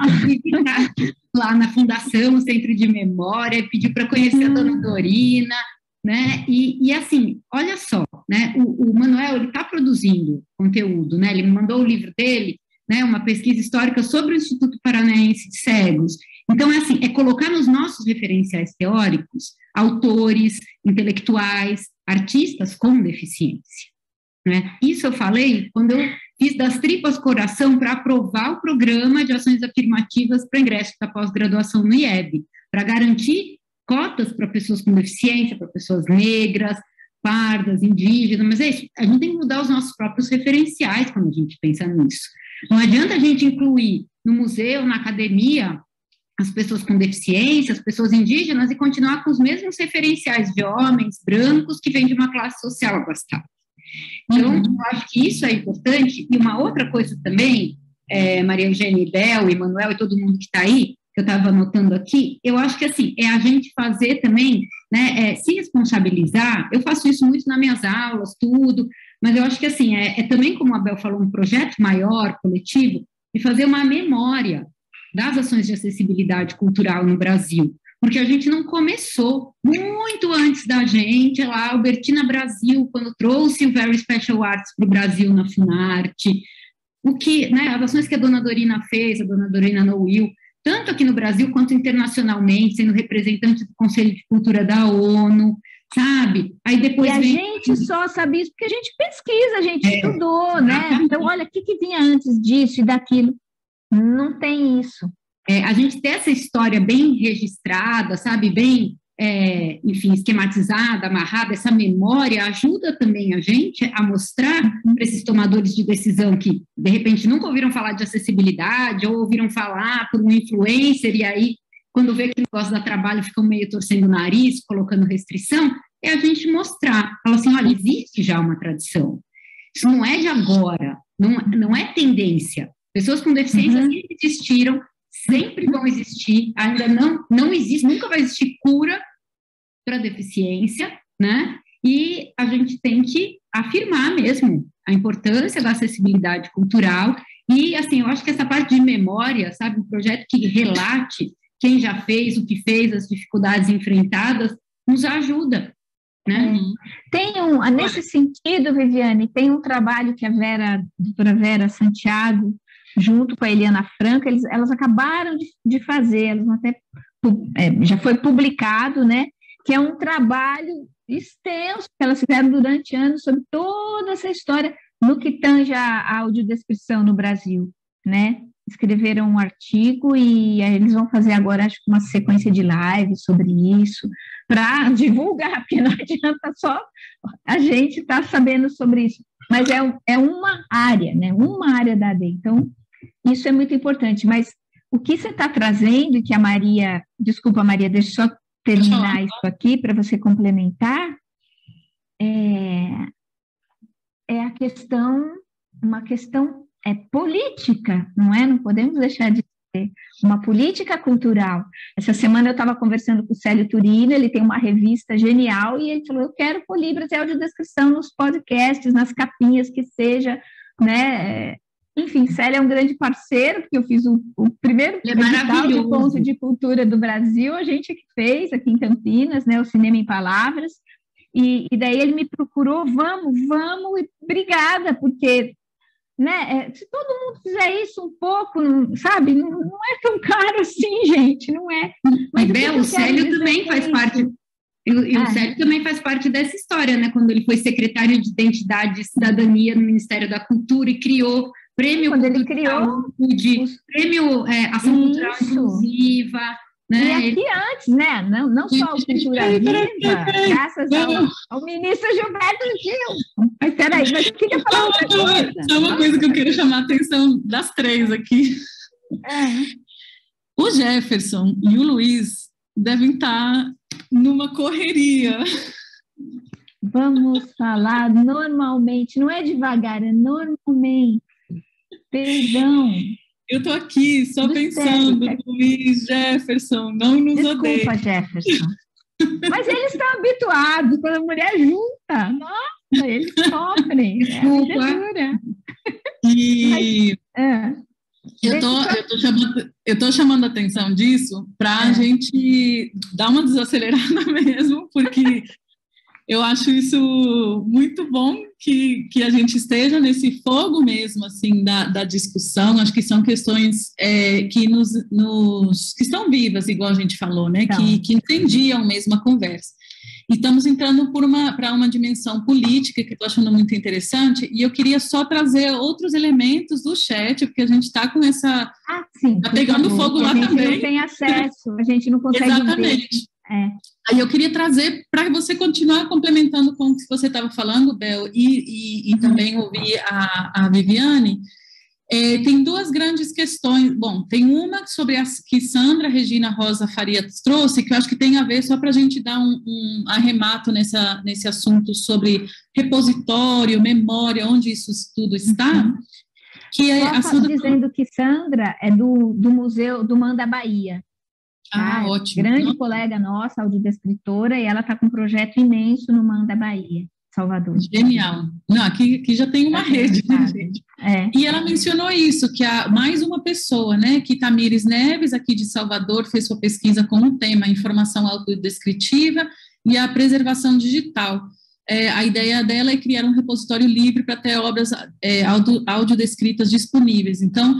Lá na Fundação, Centro de Memória, pediu para conhecer a Dona Dorina, né, e assim, olha só, né, o Manuel, ele está produzindo conteúdo, né, ele me mandou o livro dele, né, uma pesquisa histórica sobre o Instituto Paranaense de Cegos. Então, é assim, é colocar nos nossos referenciais teóricos autores, intelectuais, artistas com deficiência, né? Isso eu falei quando eu fiz das tripas coração para aprovar o programa de ações afirmativas para ingresso da pós-graduação no IEB, para garantir cotas para pessoas com deficiência, para pessoas negras, pardas, indígenas, mas é isso, a gente tem que mudar os nossos próprios referenciais quando a gente pensa nisso. Não adianta a gente incluir no museu, na academia, as pessoas com deficiência, as pessoas indígenas, e continuar com os mesmos referenciais de homens brancos que vêm de uma classe social abastada. Então, eu acho que isso é importante. E uma outra coisa também, Maria Eugênia, Bel, Emanuel e todo mundo que está aí, que eu estava anotando aqui, eu acho que assim, é a gente fazer também, né, se responsabilizar. Eu faço isso muito nas minhas aulas, tudo, mas eu acho que assim, também, como a Bel falou, um projeto maior, coletivo, de fazer uma memória das ações de acessibilidade cultural no Brasil, porque a gente não começou muito antes da gente, lá, Albertina Brasil, quando trouxe o Very Special Arts para o Brasil na Funarte, o que, né, as ações que a Dona Dorina fez, a Dona Dorina Noil, tanto aqui no Brasil quanto internacionalmente, sendo representante do Conselho de Cultura da ONU, sabe? Aí depois a gente só sabe isso porque a gente pesquisa, a gente estudou, né? Então, olha, o que vinha antes disso e daquilo? Não tem isso. A gente ter essa história bem registrada, sabe, bem, enfim, esquematizada, amarrada, essa memória ajuda também a gente a mostrar para esses tomadores de decisão que, de repente, nunca ouviram falar de acessibilidade ou ouviram falar por um influencer e aí, quando vê que o negócio dá trabalho, ficam meio torcendo o nariz, colocando restrição, é a gente mostrar, fala assim, olha, existe já uma tradição. Isso não é de agora, não é tendência. Pessoas com deficiência sempre existiram, sempre vão existir, ainda não existe, nunca vai existir cura para deficiência, né? E a gente tem que afirmar mesmo a importância da acessibilidade cultural e, assim, eu acho que essa parte de memória, sabe, um projeto que relate quem já fez, o que fez, as dificuldades enfrentadas, nos ajuda, né? Nesse sentido, Viviane, tem um trabalho que a doutora Vera Santiago, junto com a Eliana Franca, elas acabaram de fazer, elas até já foi publicado, né? Que é um trabalho extenso que elas fizeram durante anos sobre toda essa história no que tange a audiodescrição no Brasil, né? Escreveram um artigo e eles vão fazer agora, acho que uma sequência de lives sobre isso, para divulgar, porque não adianta só a gente estar sabendo sobre isso, mas é uma área, né? Uma área da AD. Então, isso é muito importante, mas o que você está trazendo, e que a Maria, desculpa, Maria, deixa eu só terminar isso aqui para você complementar, é uma questão política, não é? Não podemos deixar de ter uma política cultural. Essa semana eu estava conversando com o Célio Turino, ele tem uma revista genial, e ele falou, eu quero pôr Libras e audiodescrição nos podcasts, nas capinhas, que seja, né? Enfim, Célio é um grande parceiro, porque eu fiz o primeiro edital de ponto de cultura do Brasil, a gente que fez aqui em Campinas, né, o Cinema em Palavras, e daí ele me procurou, vamos, e obrigada, porque, né, se todo mundo fizer isso um pouco, sabe, não é tão caro assim, gente, não é. Mas o Célio também faz parte... o Célio também faz parte dessa história, né? Quando ele foi secretário de Identidade e Cidadania no Ministério da Cultura e criou prêmio quando ele criou prêmio Ação Cultural Inclusiva, né? E aqui antes, né? Não só o Cultura Viva, graças ao ministro Gilberto Gil. Mas peraí, mas eu queria falar outra coisa. Só uma coisa que eu queria chamar a atenção das três aqui. O Jefferson e o Luiz devem estar numa correria. Vamos falar normalmente, não é devagar, é normalmente. Perdão. Eu estou aqui só pensando, Luiz, Jefferson, não nos odeiem. Desculpa, Jefferson. Mas eles estão habituados, quando a mulher junta, nossa, eles sofrem. Desculpa. E eu tô chamando a atenção disso para a gente dar uma desacelerada mesmo, porque eu acho isso muito bom que a gente esteja nesse fogo mesmo, assim, da discussão. Acho que são questões que estão vivas, igual a gente falou, né? Então. Que incendiam mesmo a conversa. E estamos entrando para uma dimensão política que eu estou achando muito interessante, e eu queria só trazer outros elementos do chat, porque a gente está com essa... sim. Está pegando fogo lá também. A gente não tem acesso, a gente não consegue Exatamente. ver. Aí eu queria trazer para você continuar complementando com o que você estava falando, Bel, e também ouvir a Viviane. Tem duas grandes questões. Bom, tem uma sobre as que Sandra Regina Rosa Faria trouxe, que eu acho que tem a ver, só para a gente dar um arremato nesse assunto sobre repositório, memória, onde isso tudo está. Que dizendo que Sandra é do Museu do Man da Bahia. Ótimo. Grande colega nossa, audiodescritora, e ela está com um projeto imenso no Man da Bahia, Salvador. Genial. Não, aqui já tem uma rede, né, gente? E ela mencionou isso, que mais uma pessoa, né, que Tamires Neves, aqui de Salvador, fez sua pesquisa com o tema informação autodescritiva e a preservação digital. A ideia dela é criar um repositório livre para ter obras audiodescritas disponíveis. Então,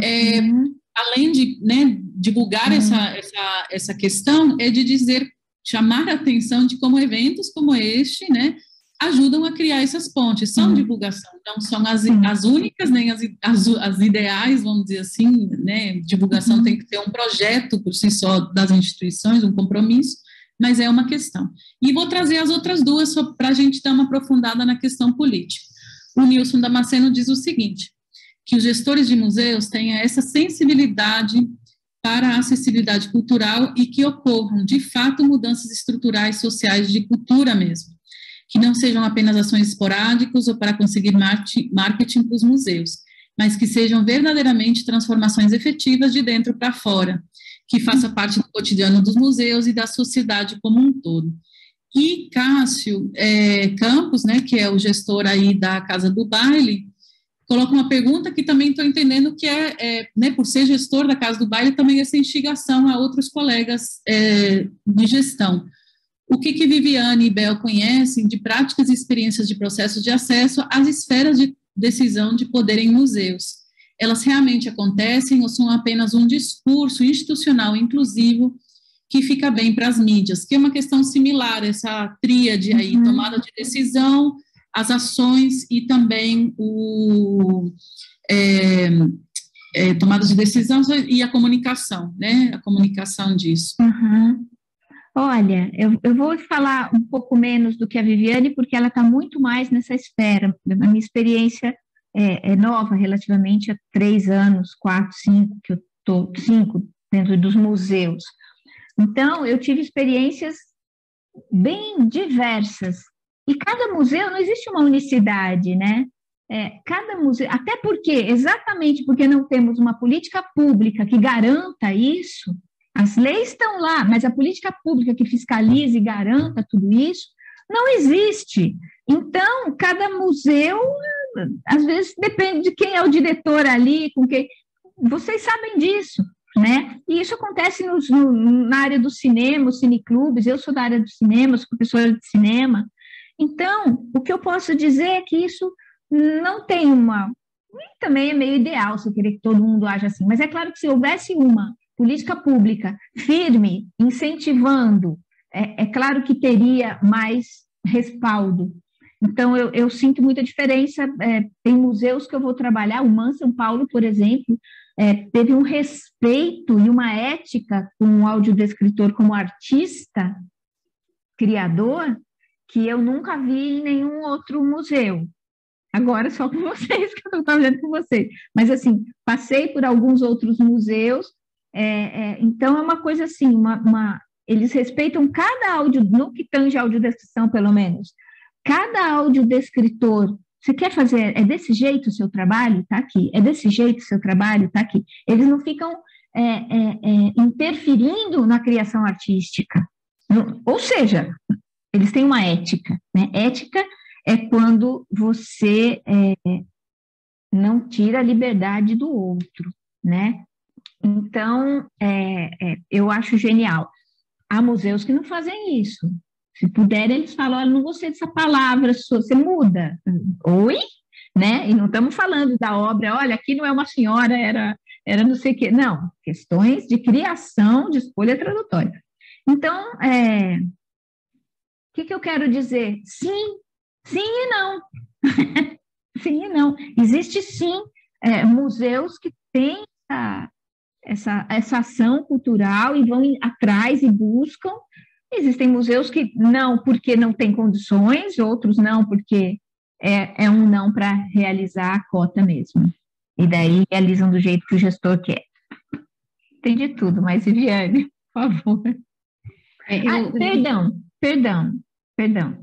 além de, né, divulgar essa questão, é de chamar a atenção de como eventos como este, né, ajudam a criar essas pontes, são divulgação, não são as únicas, nem as ideais, vamos dizer assim, né, divulgação tem que ter um projeto por si só das instituições, um compromisso, mas é uma questão. E vou trazer as outras duas para a gente dar uma aprofundada na questão política. O Nilson Damasceno diz o seguinte, que os gestores de museus tenham essa sensibilidade para a acessibilidade cultural e que ocorram, de fato, mudanças estruturais, sociais, de cultura mesmo, que não sejam apenas ações esporádicas ou para conseguir marketing para os museus, mas que sejam verdadeiramente transformações efetivas de dentro para fora, que faça parte do cotidiano dos museus e da sociedade como um todo. E Cássio Campos, né, que é o gestor aí da Casa do Baile, coloca uma pergunta que também estou entendendo que né, por ser gestor da Casa do Baile, também essa instigação a outros colegas de gestão. O que Viviane e Bel conhecem de práticas e experiências de processos de acesso às esferas de decisão de poder em museus? Elas realmente acontecem ou são apenas um discurso institucional inclusivo que fica bem para as mídias? Que é uma questão similar, essa tríade aí, tomada de decisão, as ações e também tomada de decisão e a comunicação, né? A comunicação disso. Olha, eu vou falar um pouco menos do que a Viviane, porque ela está muito mais nessa esfera. A minha experiência é nova, relativamente, há 3 anos, 4, 5, que eu estou, 5, dentro dos museus. Então, eu tive experiências bem diversas. E cada museu, não existe uma unicidade, né? Cada museu, até porque, exatamente porque não temos uma política pública que garanta isso, as leis estão lá, mas a política pública que fiscalize e garanta tudo isso, não existe. Então, cada museu, às vezes, depende de quem é o diretor ali, com quem... Vocês sabem disso, né? E isso acontece na área do cinema, os cineclubes, eu sou da área do cinema, sou professora de cinema. Então, o que eu posso dizer é que isso não tem uma... Também é meio ideal se eu querer que todo mundo haja assim, mas é claro que se houvesse uma política pública firme, incentivando, é claro que teria mais respaldo. Então, eu sinto muita diferença. Tem museus que eu vou trabalhar, o MAN São Paulo, por exemplo, teve um respeito e uma ética com o audiodescritor como artista, criador, que eu nunca vi em nenhum outro museu. Agora só com vocês, que eu estou fazendo com vocês. Mas, assim, passei por alguns outros museus, então é uma coisa assim, eles respeitam cada áudio, no que tange a audiodescrição, pelo menos, cada audiodescritor. Você quer fazer, é desse jeito o seu trabalho? Está aqui. É desse jeito o seu trabalho? Está aqui. Eles não ficam interferindo na criação artística. Ou seja, eles têm uma ética, né? Ética é quando você não tira a liberdade do outro, né? Então, eu acho genial. Há museus que não fazem isso. Se puder, eles falam, olha, não gostei dessa palavra, você muda. Oi? Né? E não estamos falando da obra, olha, aqui não é uma senhora, era não sei o quê. Não, questões de criação, de escolha tradutória. Então, o que eu quero dizer? Sim e não. Sim e não. Existe, sim, museus que têm essa ação cultural e vão atrás e buscam. Existem museus que não, porque não tem condições, outros não, porque é um não para realizar a cota mesmo. E daí realizam do jeito que o gestor quer. Tem de tudo, mas Viviane, por favor. Perdão.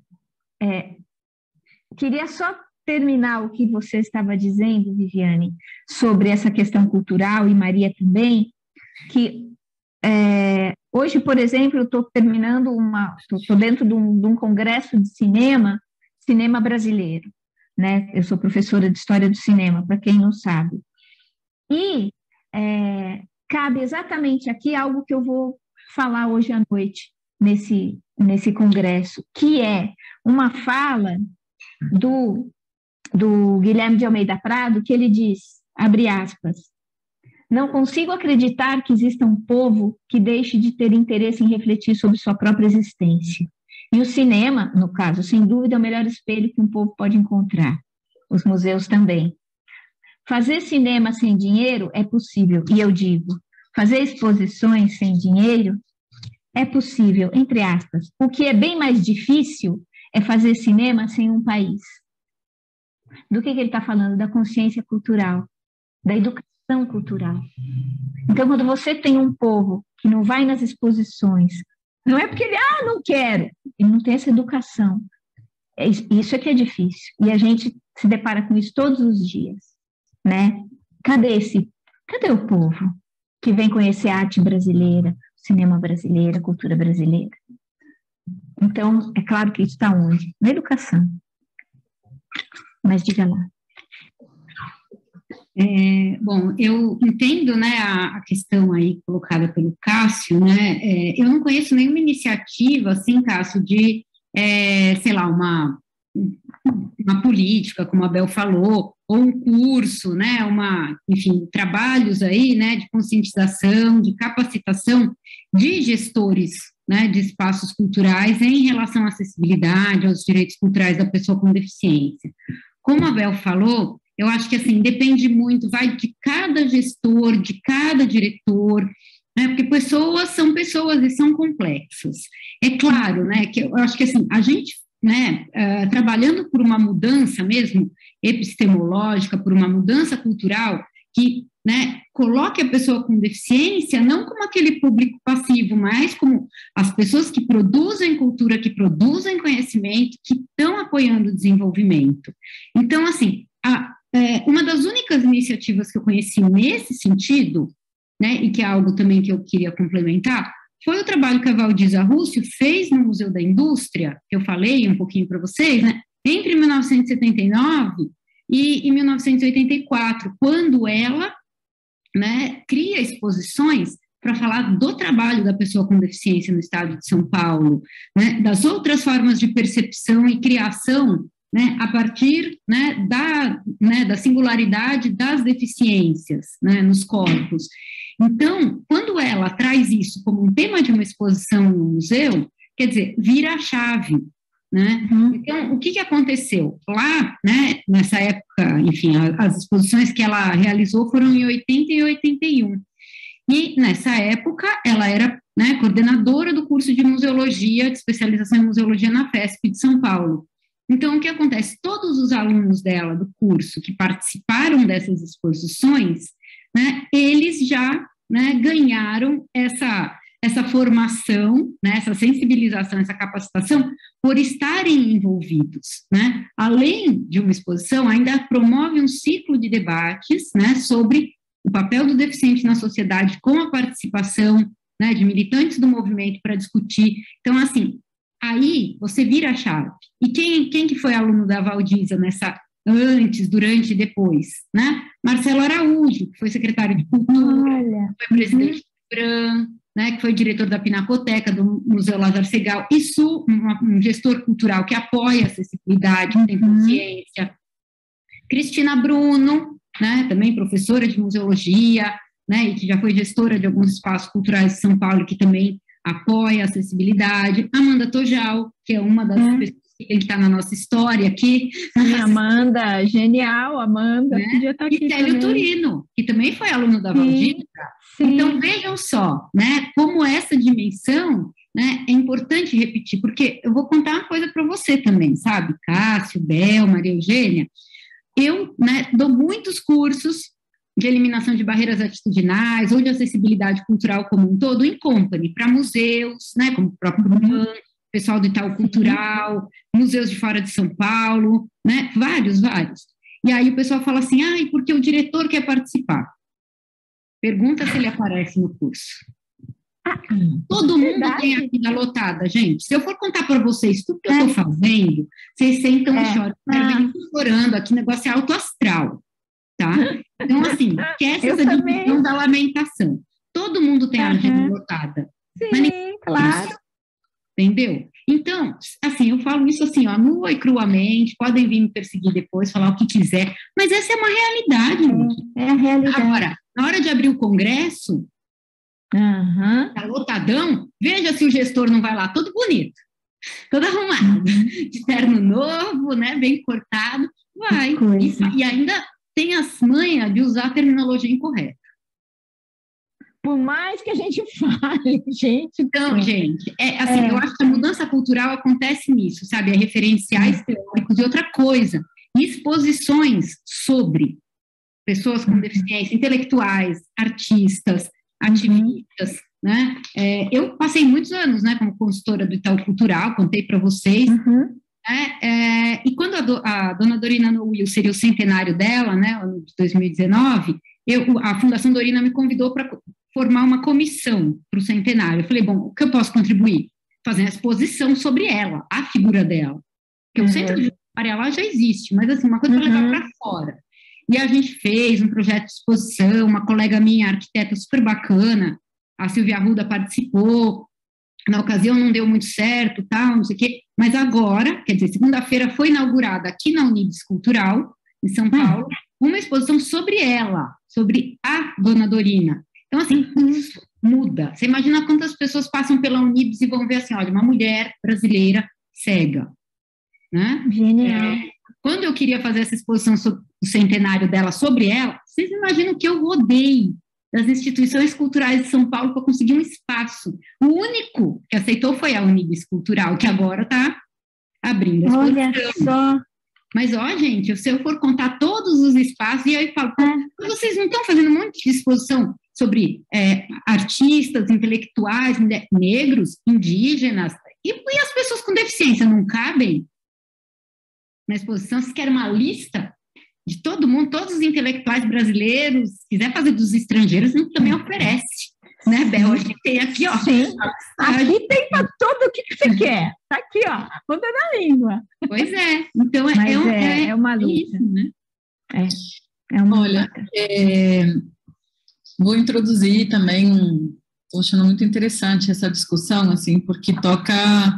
Queria só terminar o que você estava dizendo, Viviane, sobre essa questão cultural, e Maria também, que hoje, por exemplo, eu estou terminando estou dentro de um congresso de cinema brasileiro, né? Eu sou professora de História do Cinema, para quem não sabe. E cabe exatamente aqui algo que eu vou falar hoje à noite, nesse congresso, que é uma fala do Guilherme de Almeida Prado, que ele diz, abre aspas, não consigo acreditar que exista um povo que deixe de ter interesse em refletir sobre sua própria existência. E o cinema, no caso, sem dúvida, é o melhor espelho que um povo pode encontrar. Os museus também. Fazer cinema sem dinheiro é possível, e eu digo, fazer exposições sem dinheiro é possível, entre aspas. O que é bem mais difícil é fazer cinema sem um país. Do que ele está falando? Da consciência cultural, da educação cultural. Então, quando você tem um povo que não vai nas exposições, não é porque ele, não quero, ele não tem essa educação. Isso é que é difícil. E a gente se depara com isso todos os dias, né? Cadê o povo que vem conhecer a arte brasileira, cinema brasileiro, a cultura brasileira? Então, é claro que isso está onde? Na educação. Mas diga lá. Bom, eu entendo, né, a questão aí colocada pelo Cássio, né, eu não conheço nenhuma iniciativa, assim, Cássio, de, sei lá, uma política, como a Bel falou, ou um curso, né, enfim, trabalhos aí, né, de conscientização, de capacitação de gestores, né, de espaços culturais em relação à acessibilidade, aos direitos culturais da pessoa com deficiência. Como a Bel falou, eu acho que, assim, depende muito, vai de cada gestor, de cada diretor, né, porque pessoas são pessoas e são complexas. É claro, né, que eu acho que, assim, a gente, né, trabalhando por uma mudança mesmo epistemológica, por uma mudança cultural, que, né, coloque a pessoa com deficiência não como aquele público passivo, mas como as pessoas que produzem cultura, que produzem conhecimento, que estão apoiando o desenvolvimento. Então, assim, uma das únicas iniciativas que eu conheci nesse sentido, né, e que é algo também que eu queria complementar, foi o trabalho que a Valdiza Rússio fez no Museu da Indústria, que eu falei um pouquinho para vocês, né, entre 1979 e 1984, quando ela, né, cria exposições para falar do trabalho da pessoa com deficiência no estado de São Paulo, né, das outras formas de percepção e criação, né, a partir, né, da singularidade das deficiências, né, nos corpos. Então, quando ela traz isso como um tema de uma exposição no museu, quer dizer, vira a chave, né? Então, o que aconteceu? Lá, né, nessa época, enfim, as exposições que ela realizou foram em 80 e 81. E, nessa época, ela era, né, coordenadora do curso de museologia, de especialização em museologia na FESP de São Paulo. Então, o que acontece? Todos os alunos dela do curso que participaram dessas exposições, né, eles já, né, ganharam essa formação, né, essa sensibilização, essa capacitação, por estarem envolvidos, né? Além de uma exposição, ainda promove um ciclo de debates, né, sobre o papel do deficiente na sociedade, com a participação, né, de militantes do movimento para discutir. Então, assim, aí você vira a chave. E quem que foi aluno da Valdisa nessa antes, durante e depois, né? Marcelo Araújo, que foi secretário de Cultura, foi presidente do IBRAM, né, que foi diretor da Pinacoteca, do Museu Lázaro Segall, isso, um gestor cultural que apoia a acessibilidade, que tem consciência. Cristina Bruno, né, também professora de museologia, né, e que já foi gestora de alguns espaços culturais de São Paulo, que também apoia a acessibilidade. Amanda Tojal, que é uma das pessoas que está na nossa história aqui. Amanda, genial, Amanda, né? Podia estar aqui. E Célio Turino, que também foi aluno da Valdisa. Então, vejam só, né, como essa dimensão, né, é importante repetir, porque eu vou contar uma coisa para você também, sabe? Cássio, Bel, Maria Eugênia, eu, né, dou muitos cursos de eliminação de barreiras atitudinais ou de acessibilidade cultural como um todo em company, para museus, né, como o próprio PAN, pessoal do Itaú Cultural, museus de fora de São Paulo, né, vários. E aí o pessoal fala assim, e porque o diretor quer participar? Pergunta se ele aparece no curso. Todo mundo tem a vida lotada, gente. Se eu for contar para vocês tudo que eu estou fazendo, vocês sentam e choram. Eu chorando, aqui o negócio é alto astral, tá? Então, assim, esquece essa divisão da lamentação. Todo mundo tem a agenda lotada. Sim, mas claro. Entendeu? Então, assim, eu falo isso assim, ó, nua e cruamente, podem vir me perseguir depois, falar o que quiser, mas essa é uma realidade, gente. É a realidade. Agora, na hora de abrir o congresso, tá lotadão, veja se o gestor não vai lá, todo bonito, todo arrumado, de terno novo, né, bem cortado, vai. E ainda tem as manhas de usar a terminologia incorreta. Por mais que a gente fale, gente. Então, gente, eu acho que a mudança cultural acontece nisso, sabe? É referenciais teóricos e outra coisa, exposições sobre pessoas com deficiência, intelectuais, artistas, ativistas, né? Eu passei muitos anos, né, como consultora do Itaú Cultural, contei para vocês, e quando a dona Dorina Noil seria o centenário dela, né, ano de 2019, a Fundação Dorina me convidou para formar uma comissão para o centenário. Eu falei, bom, o que eu posso contribuir? Fazer uma exposição sobre ela, a figura dela. Porque o Centro de Memória lá já existe, mas assim, uma coisa para levar para fora. E a gente fez um projeto de exposição, uma colega minha, arquiteta super bacana, a Silvia Arruda participou, na ocasião não deu muito certo, tal, não sei o quê, mas agora, quer dizer, segunda-feira foi inaugurada aqui na Unibis Cultural, em São Paulo, uma exposição sobre ela, sobre a dona Dorina. Então, assim, isso muda. Você imagina quantas pessoas passam pela Unibis e vão ver assim, olha, uma mulher brasileira cega, né? Genial. Quando eu queria fazer essa exposição sobre o centenário dela, sobre ela, vocês imaginam que eu rodei das instituições culturais de São Paulo para conseguir um espaço. O único que aceitou foi a Unibis Cultural, que agora está abrindo a exposição. Olha só. Mas, gente, se eu for contar todos os espaços, e aí eu falo, mas vocês não estão fazendo um monte de exposição sobre artistas, intelectuais, negros, indígenas, e as pessoas com deficiência não cabem na exposição? Vocês querem uma lista de todo mundo, todos os intelectuais brasileiros? Se quiser fazer dos estrangeiros, a gente também oferece, né, Bel? A gente tem aqui, ó. Sim, aqui tem para tudo o que você quer. Tá aqui, ó, a ponta da língua. Pois é. Então, é uma luta. Isso, né? É uma Olha, luta. Vou introduzir também, estou achando muito interessante essa discussão, assim, porque toca,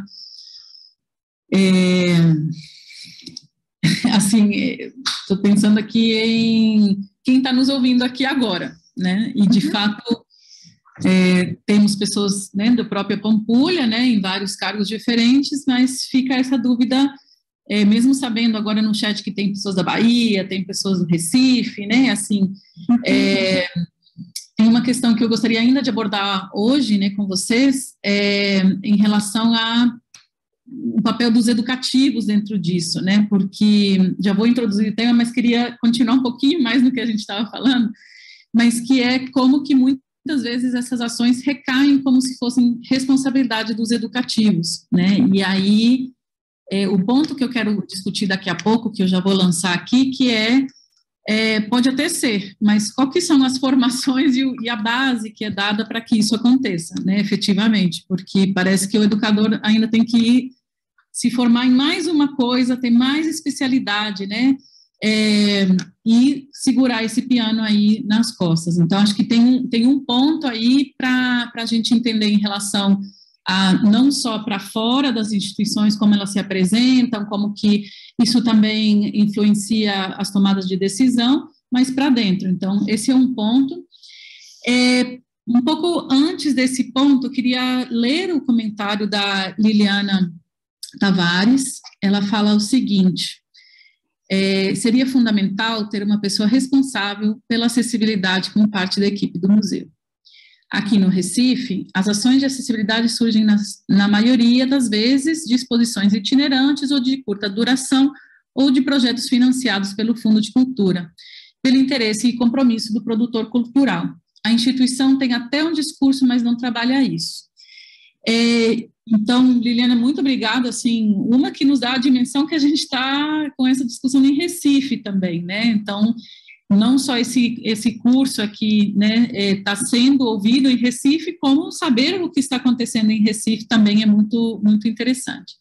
assim, estou pensando aqui em quem está nos ouvindo aqui agora, né, e de fato, Temos pessoas, né, da própria Pampulha, né, em vários cargos diferentes, mas fica essa dúvida, mesmo sabendo agora no chat que tem pessoas da Bahia, tem pessoas do Recife, né, assim, tem uma questão que eu gostaria ainda de abordar hoje, né, com vocês, em relação o papel dos educativos dentro disso, né, porque já vou introduzir o tema, mas queria continuar um pouquinho mais no que a gente estava falando, mas que é como que muitas vezes essas ações recaem como se fossem responsabilidade dos educativos, né, e aí o ponto que eu quero discutir daqui a pouco, que eu já vou lançar aqui, que pode até ser, mas qual que são as formações e a base que é dada para que isso aconteça, né, efetivamente, porque parece que o educador ainda tem que se formar em mais uma coisa, ter mais especialidade, né, e segurar esse piano aí nas costas. Então, acho que tem um ponto aí para a gente entender em relação não só para fora das instituições, como elas se apresentam, como que isso também influencia as tomadas de decisão, mas para dentro. Então, esse é um ponto. Um pouco antes desse ponto, eu queria ler o comentário da Liliana Tavares. Ela fala o seguinte: seria fundamental ter uma pessoa responsável pela acessibilidade como parte da equipe do museu. Aqui no Recife, as ações de acessibilidade surgem, na maioria das vezes, de exposições itinerantes ou de curta duração, ou de projetos financiados pelo Fundo de Cultura, pelo interesse e compromisso do produtor cultural. A instituição tem até um discurso, mas não trabalha isso. Então, Liliana, muito obrigada, assim, uma que nos dá a dimensão que a gente está com essa discussão em Recife também, né, então, não só esse curso aqui, né, está sendo ouvido em Recife, como saber o que está acontecendo em Recife também é muito, muito interessante.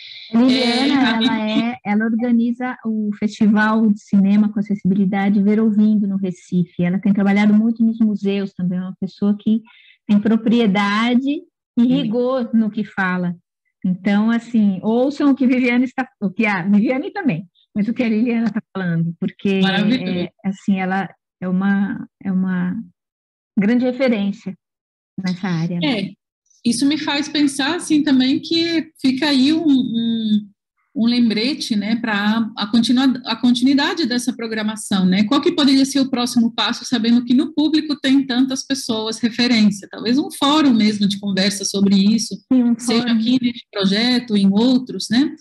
Liliana, ela organiza o Festival de Cinema com Acessibilidade Ver Ouvindo no Recife. Ela tem trabalhado muito nos museus também, é uma pessoa que tem propriedade e rigor no que fala. Então, assim, ouçam o que Viviane Viviane também, mas o que a Liliana está falando, porque assim, ela é uma grande referência nessa área. Isso me faz pensar, assim, também que fica aí um lembrete, né, para a continuidade dessa programação, né, qual que poderia ser o próximo passo, sabendo que no público tem tantas pessoas referência, talvez um fórum mesmo de conversa sobre isso, seja aqui nesse projeto, em outros, né,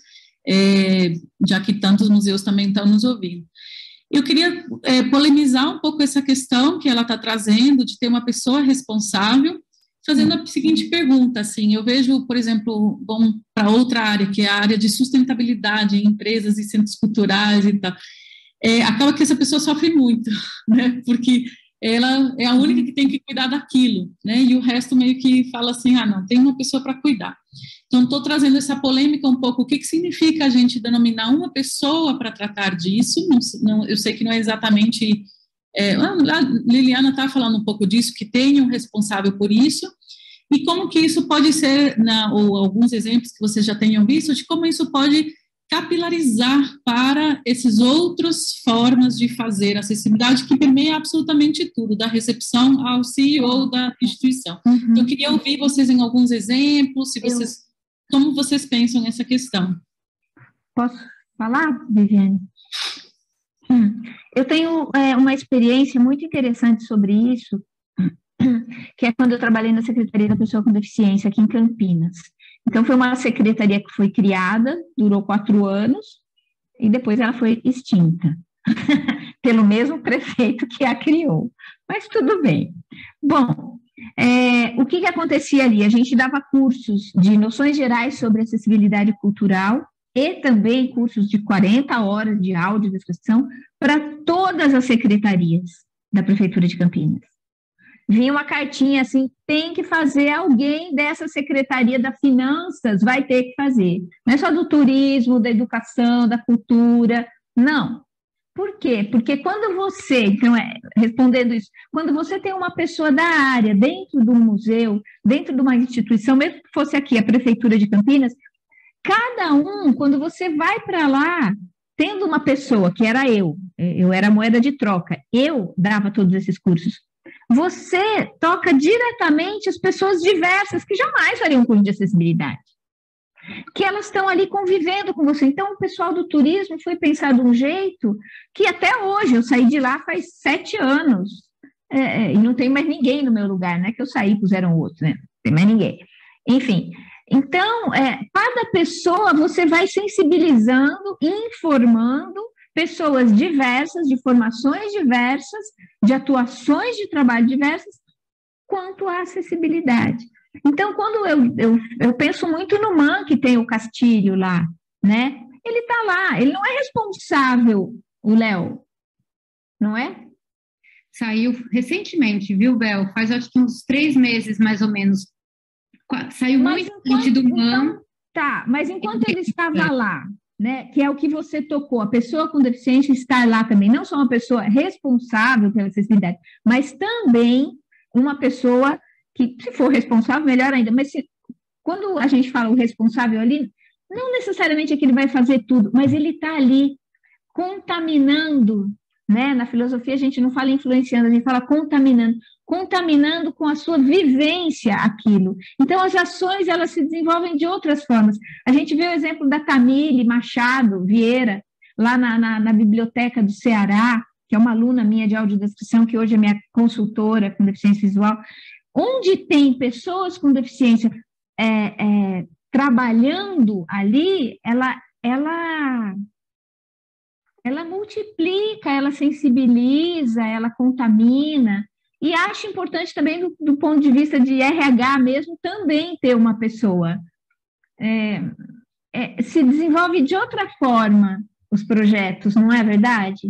já que tantos museus também estão nos ouvindo. Eu queria polemizar um pouco essa questão que ela está trazendo, de ter uma pessoa responsável, fazendo a seguinte pergunta, assim, eu vejo, por exemplo, vamos para outra área, que é a área de sustentabilidade em empresas e centros culturais e tal, acaba que essa pessoa sofre muito, né, porque ela é a única que tem que cuidar daquilo, né, e o resto meio que fala assim, não, tem uma pessoa para cuidar. Então, estou trazendo essa polêmica um pouco, o que significa a gente denominar uma pessoa para tratar disso, não, eu sei que não é exatamente... a Liliana está falando um pouco disso, que tem um responsável por isso, e como que isso pode ser, ou alguns exemplos que vocês já tenham visto, de como isso pode capilarizar para esses outras formas de fazer acessibilidade, que permeia absolutamente tudo, da recepção ao CEO da instituição. Então, eu queria ouvir vocês em alguns exemplos, como vocês pensam nessa questão. Posso falar, Viviane? Eu tenho uma experiência muito interessante sobre isso, que é quando eu trabalhei na Secretaria da Pessoa com Deficiência aqui em Campinas. Então, foi uma secretaria que foi criada, durou 4 anos, e depois ela foi extinta, pelo mesmo prefeito que a criou. Mas tudo bem. Bom, o que acontecia ali? A gente dava cursos de noções gerais sobre acessibilidade cultural, e também cursos de 40 horas de audiodescrição para todas as secretarias da Prefeitura de Campinas. Vinha uma cartinha assim, tem que fazer, alguém dessa secretaria da Finanças vai ter que fazer. Não é só do turismo, da educação, da cultura, não. Por quê? Porque quando você, então, respondendo isso, quando você tem uma pessoa da área dentro do museu, dentro de uma instituição, mesmo que fosse aqui a Prefeitura de Campinas, cada um, quando você vai para lá, tendo uma pessoa, que era eu era moeda de troca, eu dava todos esses cursos. você toca diretamente as pessoas diversas que jamais fariam um curso de acessibilidade, que elas estão ali convivendo com você. Então, o pessoal do turismo foi pensar de um jeito que até hoje, eu saí de lá faz 7 anos, e não tem mais ninguém no meu lugar, não é que eu saí, puseram outro, né? Não tem mais ninguém. Enfim, então, cada pessoa você vai sensibilizando, informando pessoas diversas, de formações diversas, de atuações de trabalho diversas, quanto à acessibilidade. Então, quando eu penso muito no MAN, que tem o Castilho lá, né? Ele está lá, ele não é responsável, o Léo, não é? Saiu recentemente, viu, Bel? Faz acho que uns 3 meses, mais ou menos. Saiu muito gente do MAN. Então, tá, mas enquanto ele estava lá, né, que é o que você tocou, a pessoa com deficiência estar lá também, não só uma pessoa responsável pela acessibilidade, mas também uma pessoa que, se for responsável, melhor ainda, mas quando a gente fala o responsável ali, não necessariamente é que ele vai fazer tudo, mas ele está ali contaminando, né? Na filosofia a gente não fala influenciando, a gente fala contaminando com a sua vivência aquilo. Então, as ações, elas se desenvolvem de outras formas. A gente vê o exemplo da Tamile Machado Vieira, lá na biblioteca do Ceará, que é uma aluna minha de audiodescrição, que hoje é minha consultora com deficiência visual, onde tem pessoas com deficiência trabalhando ali, ela multiplica, ela sensibiliza, ela contamina. E acho importante também, do ponto de vista de RH mesmo, também ter uma pessoa. Se desenvolve de outra forma os projetos, não é verdade?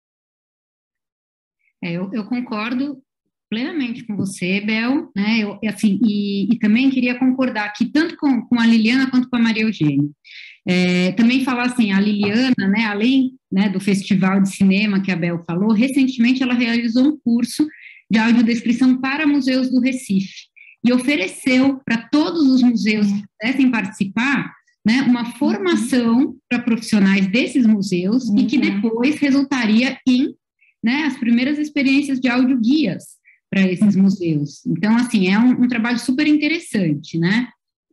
Eu concordo plenamente com você, Bel, né? E também queria concordar aqui tanto com a Liliana quanto com a Maria Eugênia. Também falar assim, a Liliana, né, além, né, do festival de cinema que a Bel falou, recentemente ela realizou um curso de audiodescrição para museus do Recife e ofereceu para todos os museus que pudessem participar, né, uma formação para profissionais desses museus e que depois resultaria em, né, as primeiras experiências de audioguias para esses museus. Então, assim, é um trabalho super interessante, né?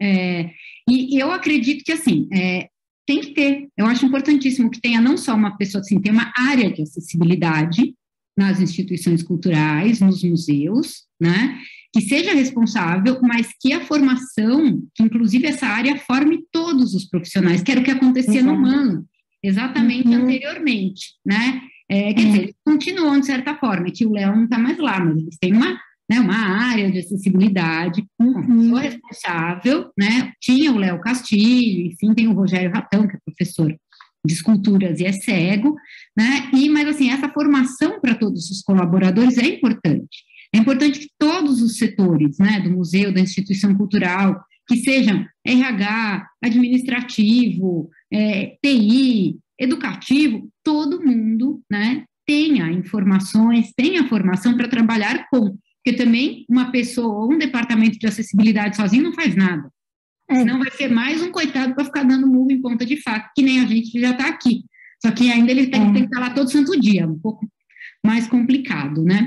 E eu acredito que, assim, tem que ter, eu acho importantíssimo que tenha não só uma pessoa, assim, tem uma área de acessibilidade nas instituições culturais, nos museus, né, que seja responsável, mas que a formação, que inclusive essa área forme todos os profissionais, que era o que acontecia no MAN, exatamente anteriormente, né, quer dizer, eles continuam de certa forma, que o Léo não está mais lá, mas eles têm uma área de acessibilidade, uma pessoa responsável, né, tinha o Léo Castilho, enfim, tem o Rogério Ratão, que é professor de esculturas e é cego, né, mas assim, essa formação para todos os colaboradores é importante que todos os setores, né, do museu, da instituição cultural, que sejam RH, administrativo, TI, educativo, todo mundo, né, tenha informações, tenha formação para trabalhar com, porque também uma pessoa ou um departamento de acessibilidade sozinho não faz nada. Senão vai ser mais um coitado para ficar dando murro em ponta de faca, que nem a gente já está aqui. Só que ainda ele tem que estar lá todo santo dia, um pouco mais complicado, né?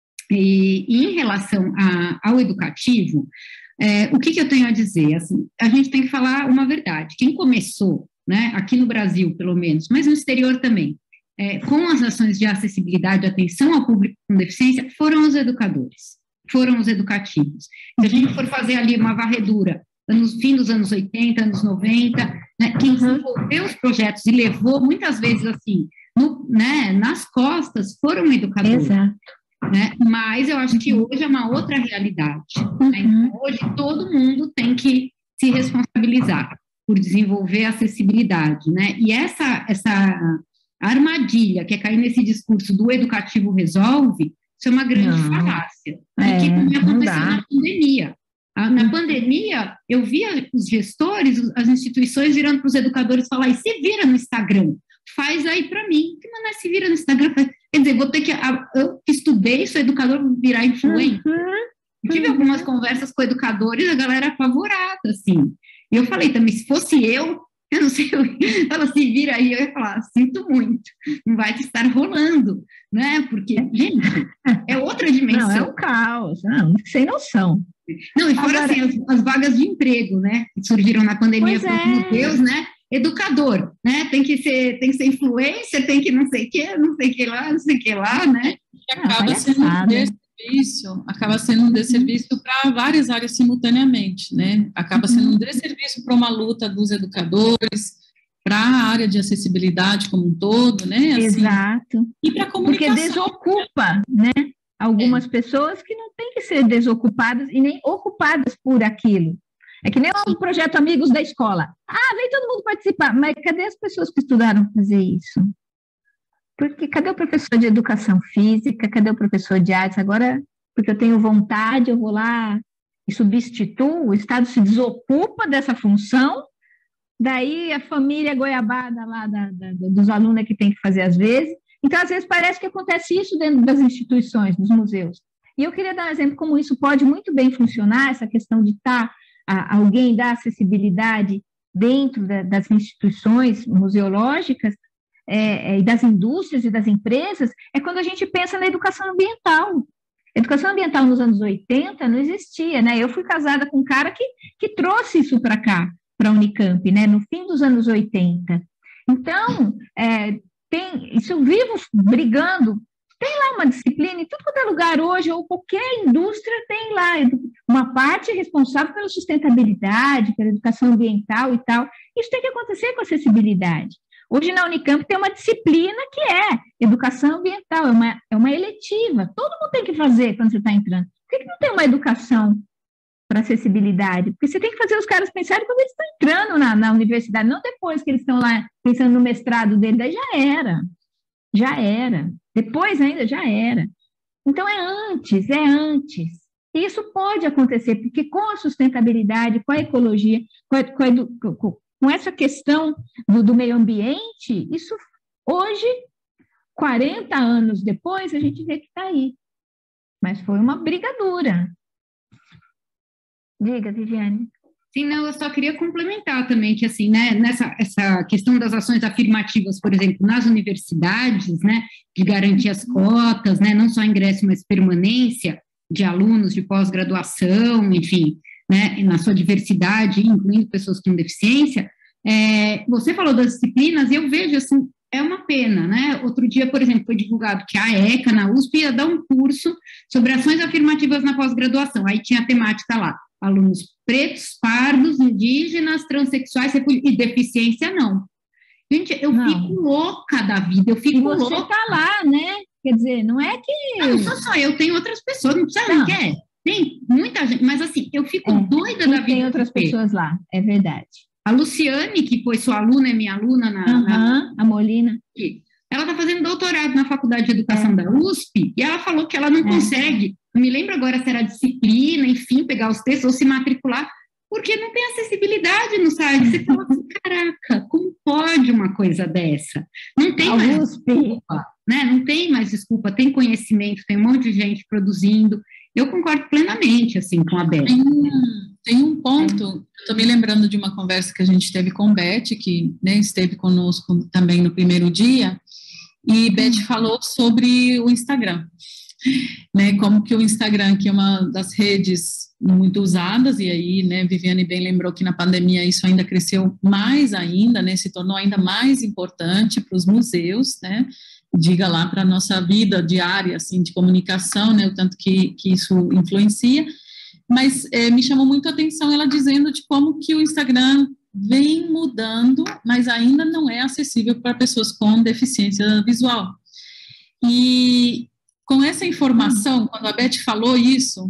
E em relação ao educativo, o que eu tenho a dizer? Assim, a gente tem que falar uma verdade. Quem começou, né, aqui no Brasil, pelo menos, mas no exterior também, com as ações de acessibilidade e atenção ao público com deficiência, foram os educadores, foram os educativos. Se a gente for fazer ali uma varredura, no fim dos anos 80, anos 90, né, quem desenvolveu os projetos e levou, muitas vezes, assim, nas costas, foram educadores. Exato. Né? Mas eu acho que hoje é uma outra realidade. Né? Então, hoje todo mundo tem que se responsabilizar por desenvolver acessibilidade. Né? E essa armadilha que é cair nesse discurso do educativo resolve, isso é uma grande falácia. E que também aconteceu na pandemia. Na pandemia, eu via os gestores, as instituições virando para os educadores falar, e se vira no Instagram, faz aí para mim. Que não é se vira no Instagram? Quer dizer, vou ter que... Eu que estudei, sou educador, vou virar influencer. Tive algumas conversas com educadores, a galera apavorada, assim. E eu falei também, se fosse eu, Eu não sei, ela se vira aí, eu ia falar, sinto muito, não vai estar rolando, né? Porque, gente, é outra dimensão. Não, é um caos, não, sem noção. Não, e fora Agora, assim, as vagas de emprego, né, que surgiram na pandemia para os museus, né? Educador, né? Tem que ser influencer, tem que não sei o que, não sei o que lá, não sei o que lá, né? Acaba sendo um desserviço para várias áreas simultaneamente, né? Acaba sendo um desserviço para uma luta dos educadores, para a área de acessibilidade como um todo, né? Assim, exato. E para a comunicação. Porque desocupa, né? Algumas pessoas que não têm que ser desocupadas e nem ocupadas por aquilo. É que nem o projeto Amigos da Escola. Vem todo mundo participar, mas cadê as pessoas que estudaram fazer isso? Porque cadê o professor de educação física? Cadê o professor de artes? Agora, porque eu tenho vontade, eu vou lá e substituo, o Estado se desocupa dessa função, daí a família goiabada lá dos alunos que tem que fazer às vezes. Então, às vezes, parece que acontece isso dentro das instituições, dos museus. E eu queria dar um exemplo como isso pode muito bem funcionar, essa questão de alguém dar acessibilidade dentro das instituições museológicas, e das indústrias e das empresas, é quando a gente pensa na educação ambiental. A educação ambiental nos anos 80 não existia, né? Eu fui casada com um cara que trouxe isso para cá, para a Unicamp, né? No fim dos anos 80. Então, isso eu vivo brigando. Tem lá uma disciplina, em tudo quanto é lugar hoje, ou qualquer indústria tem lá uma parte responsável pela sustentabilidade, pela educação ambiental e tal. Isso tem que acontecer com acessibilidade. Hoje na Unicamp tem uma disciplina que é educação ambiental, é uma eletiva. Todo mundo tem que fazer quando você está entrando. Por que não tem uma educação para acessibilidade? Porque você tem que fazer os caras pensarem quando eles estão entrando na universidade, não depois que eles estão lá pensando no mestrado dele, daí já era. Depois ainda já era. Então é antes. E isso pode acontecer, porque com a sustentabilidade, com a ecologia, com essa questão do meio ambiente, isso hoje, 40 anos depois, a gente vê que está aí. Mas foi uma briga dura. Diga, Viviane. Sim, não, eu só queria complementar também que, assim, né, essa questão das ações afirmativas, por exemplo, nas universidades, né, de garantir as cotas, né, não só ingresso, mas permanência de alunos de pós-graduação, enfim, né, na sua diversidade, incluindo pessoas com deficiência, você falou das disciplinas e eu vejo, assim, é uma pena, né? Outro dia, por exemplo, foi divulgado que a ECA, na USP, ia dar um curso sobre ações afirmativas na pós-graduação. Aí tinha a temática lá, alunos pretos, pardos, indígenas, transexuais e deficiência não. Gente, eu fico louca da vida, eu fico louca. Você tá lá, né? Quer dizer, não é que... Não sou só eu, tenho outras pessoas, não precisa, não quer? Tem muita gente, mas assim, eu fico doida da vida. Tem outras pessoas lá, é verdade. A Luciane, que foi sua aluna, é minha aluna a Molina. Ela está fazendo doutorado na Faculdade de Educação da USP, e ela falou que ela não consegue, não me lembro agora se era disciplina, enfim, pegar os textos ou se matricular, porque não tem acessibilidade no site. Você fala assim, caraca, como pode uma coisa dessa? Não tem mais desculpa, né? Não tem mais desculpa, tem conhecimento, tem um monte de gente produzindo. Eu concordo plenamente, assim, com a Beth. Tem um ponto, estou me lembrando de uma conversa que a gente teve com Beth, que, né, esteve conosco também no primeiro dia, e Beth falou sobre o Instagram, né, como que o Instagram, que é uma das redes muito usadas, e aí, né, Viviane bem lembrou que na pandemia isso ainda cresceu mais ainda, né, se tornou ainda mais importante para os museus, né, diga lá para a nossa vida diária, assim, de comunicação, né, o tanto que isso influencia. Mas me chamou muito a atenção ela dizendo de como que o Instagram vem mudando, mas ainda não é acessível para pessoas com deficiência visual. E com essa informação, quando a Beth falou isso,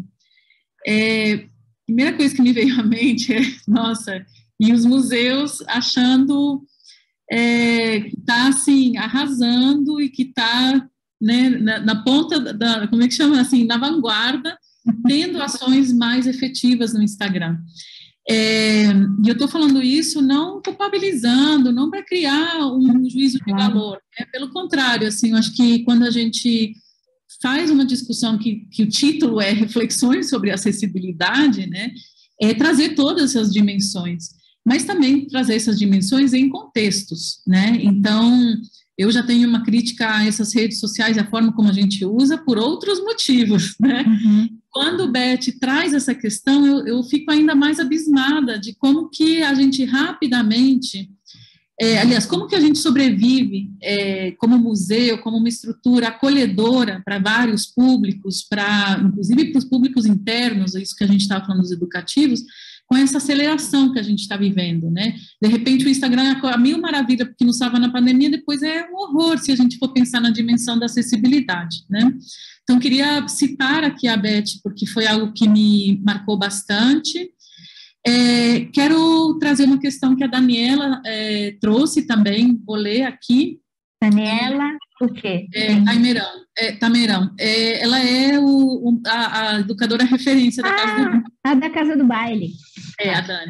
a primeira coisa que me veio à mente é, nossa, e os museus achando que está, assim, arrasando e que está, né, na ponta como é que chama, assim, na vanguarda, tendo ações mais efetivas no Instagram. E eu estou falando isso não culpabilizando, não para criar um juízo de valor, né? Pelo contrário, assim, eu acho que quando a gente faz uma discussão que o título é Reflexões sobre Acessibilidade, né, é trazer todas essas dimensões. mas também trazer essas dimensões em contextos, né? Então, eu já tenho uma crítica a essas redes sociais, a forma como a gente usa, por outros motivos, né? Uhum. Quando o Beth traz essa questão, eu fico ainda mais abismada de como que a gente rapidamente, aliás, como que a gente sobrevive como museu, como uma estrutura acolhedora para vários públicos, inclusive para os públicos internos, isso que a gente estava falando dos educativos, com essa aceleração que a gente está vivendo, né? De repente o Instagram é a mil maravilha porque nos salva na pandemia, depois é um horror se a gente for pensar na dimensão da acessibilidade, né? Então, queria citar aqui a Beth, porque foi algo que me marcou bastante. Quero trazer uma questão que a Daniela trouxe também, vou ler aqui. Daniela, o quê? Tamerão. Ela é a educadora referência da Casa do Baile. A da Casa do Baile. A Dani.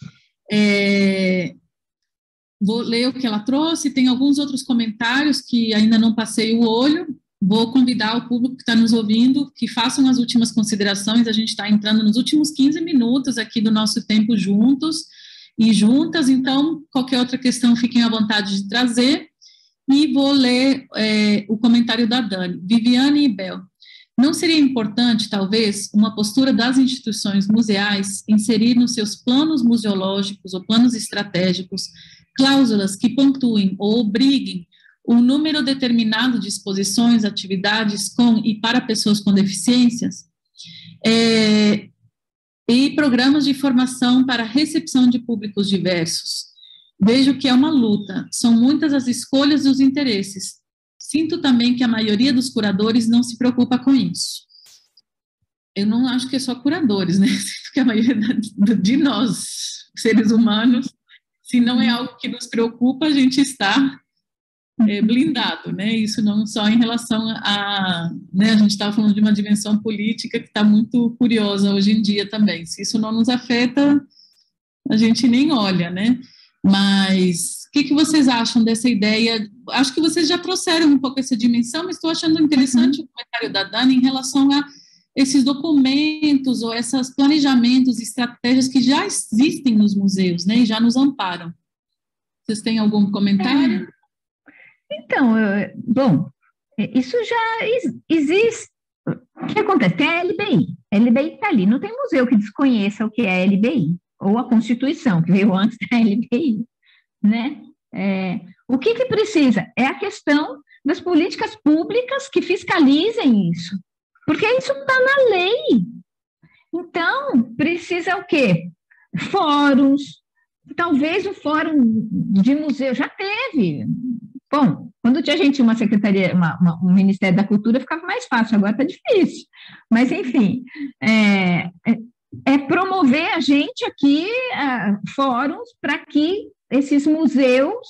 Vou ler o que ela trouxe, tem alguns outros comentários que ainda não passei o olho. Vou convidar o público que está nos ouvindo que façam as últimas considerações. A gente está entrando nos últimos 15 minutos aqui do nosso tempo juntos e juntas, então, qualquer outra questão, fiquem à vontade de trazer. E vou ler o comentário da Dani. Viviane e Bel. Não seria importante, talvez, uma postura das instituições museais inserir nos seus planos museológicos ou planos estratégicos cláusulas que pontuem ou obriguem um número determinado de exposições, atividades com e para pessoas com deficiências, e programas de formação para recepção de públicos diversos? Vejo que é uma luta, são muitas as escolhas e os interesses. Sinto também que a maioria dos curadores não se preocupa com isso. Eu não acho que é só curadores, né? Sinto que a maioria de nós, seres humanos, se não é algo que nos preocupa, a gente está blindado, né? Isso não só em relação né, a gente estava falando de uma dimensão política que está muito curiosa hoje em dia também. Se isso não nos afeta, a gente nem olha, né? Mas o que vocês acham dessa ideia? Acho que vocês já trouxeram um pouco essa dimensão, mas estou achando interessante o comentário da Dani em relação a esses documentos ou esses planejamentos, estratégias que já existem nos museus, né? E já nos amparam. Vocês têm algum comentário? Então, bom, isso já existe. O que acontece? Tem a LBI. A LBI está ali. Não tem museu que desconheça o que é a LBI, ou a Constituição, que veio antes da LBI, né? O que precisa? É a questão das políticas públicas que fiscalizem isso, porque isso está na lei. Então, precisa o quê? Fóruns. Talvez o fórum de museu já teve. Bom, quando a gente tinha uma secretaria, um Ministério da Cultura, ficava mais fácil, agora está difícil. Mas, enfim, promover a gente aqui fóruns para que esses museus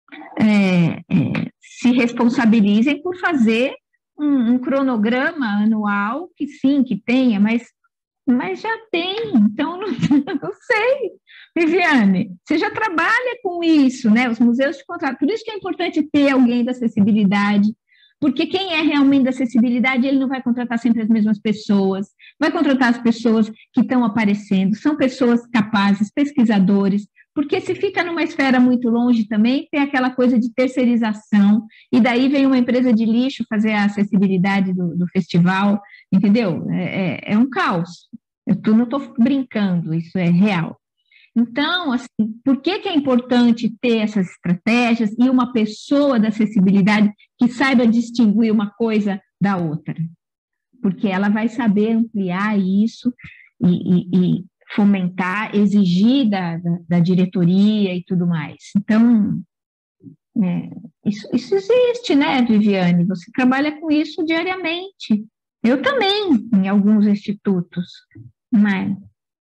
se responsabilizem por fazer um cronograma anual, que sim, que tenha, mas já tem, então não sei. Viviane, você já trabalha com isso, né? Os museus te contratam, por isso que é importante ter alguém da acessibilidade, porque quem é realmente da acessibilidade, ele não vai contratar sempre as mesmas pessoas, vai contratar as pessoas que estão aparecendo, são pessoas capazes, pesquisadores, porque se fica numa esfera muito longe também, tem aquela coisa de terceirização, e daí vem uma empresa de lixo fazer a acessibilidade do festival, entendeu? É um caos. Eu não estou brincando, isso é real. Então, assim, por que é importante ter essas estratégias e uma pessoa da acessibilidade que saiba distinguir uma coisa da outra? Porque ela vai saber ampliar isso e fomentar, exigir da diretoria e tudo mais. Então, isso existe, né, Viviane? Você trabalha com isso diariamente. Eu também, em alguns institutos, mas...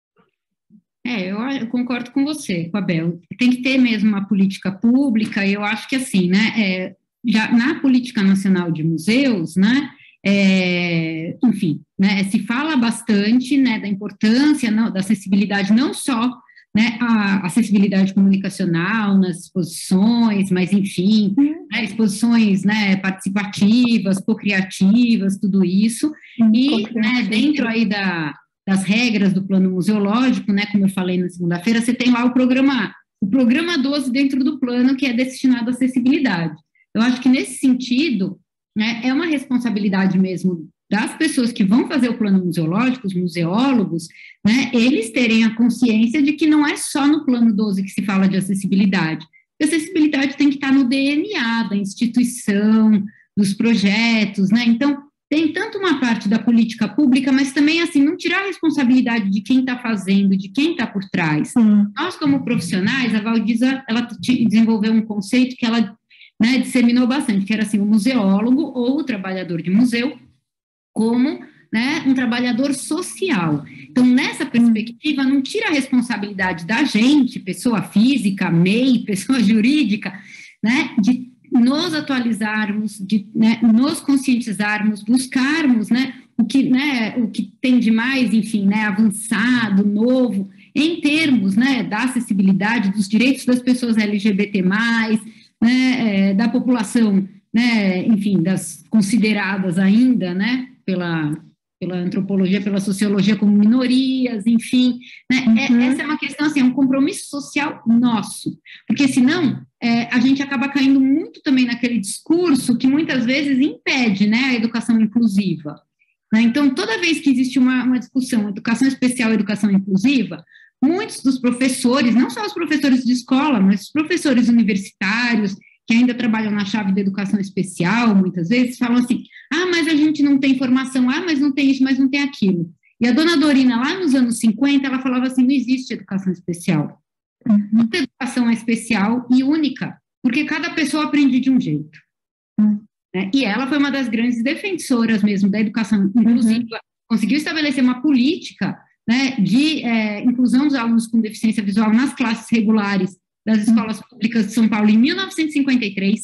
Eu concordo com você, com a Bel. Tem que ter mesmo uma política pública, e eu acho que assim, né, já na Política Nacional de Museus, né, enfim, né, se fala bastante, né, da importância da acessibilidade, não só, né, a acessibilidade comunicacional nas exposições, mas enfim, né, exposições, né, participativas, co-criativas, tudo isso, e né, dentro aí das regras do plano museológico, né, como eu falei na segunda-feira, você tem lá o programa 12 dentro do plano, que é destinado à acessibilidade. Eu acho que, nesse sentido, né, é uma responsabilidade mesmo das pessoas que vão fazer o plano museológico, os museólogos, né, eles terem a consciência de que não é só no plano 12 que se fala de acessibilidade. A acessibilidade tem que estar no DNA da instituição, dos projetos, né? Então, tem tanto uma parte da política pública, mas também, assim, não tirar a responsabilidade de quem está fazendo, de quem está por trás. Nós, como profissionais, a Valdisa, ela desenvolveu um conceito que ela, né, disseminou bastante, que era, assim, o museólogo ou o trabalhador de museu como, né, um trabalhador social. Então, nessa perspectiva, não tira a responsabilidade da gente, pessoa física, MEI, pessoa jurídica, né, de nos atualizarmos, de, né, nos conscientizarmos, buscarmos, né, o que tem de mais, enfim, né, avançado, novo, em termos, né, da acessibilidade, dos direitos das pessoas LGBT+, né, da população, né, enfim, das consideradas ainda, né, pela antropologia, pela sociologia como minorias, enfim, né? Essa é uma questão, assim, é um compromisso social nosso, porque senão a gente acaba caindo muito também naquele discurso que muitas vezes impede, né, a educação inclusiva, né? Então, toda vez que existe uma discussão, educação especial, educação inclusiva, muitos dos professores, não só os professores de escola, mas os professores universitários, que ainda trabalham na chave da educação especial, muitas vezes, falam assim, mas a gente não tem formação, mas não tem isso, mas não tem aquilo. E a dona Dorina, lá nos anos 50, ela falava assim, não existe educação especial. Toda educação é especial e única, porque cada pessoa aprende de um jeito. Né? E ela foi uma das grandes defensoras mesmo da educação inclusiva, conseguiu estabelecer uma política, né, de inclusão dos alunos com deficiência visual nas classes regulares das escolas públicas de São Paulo em 1953,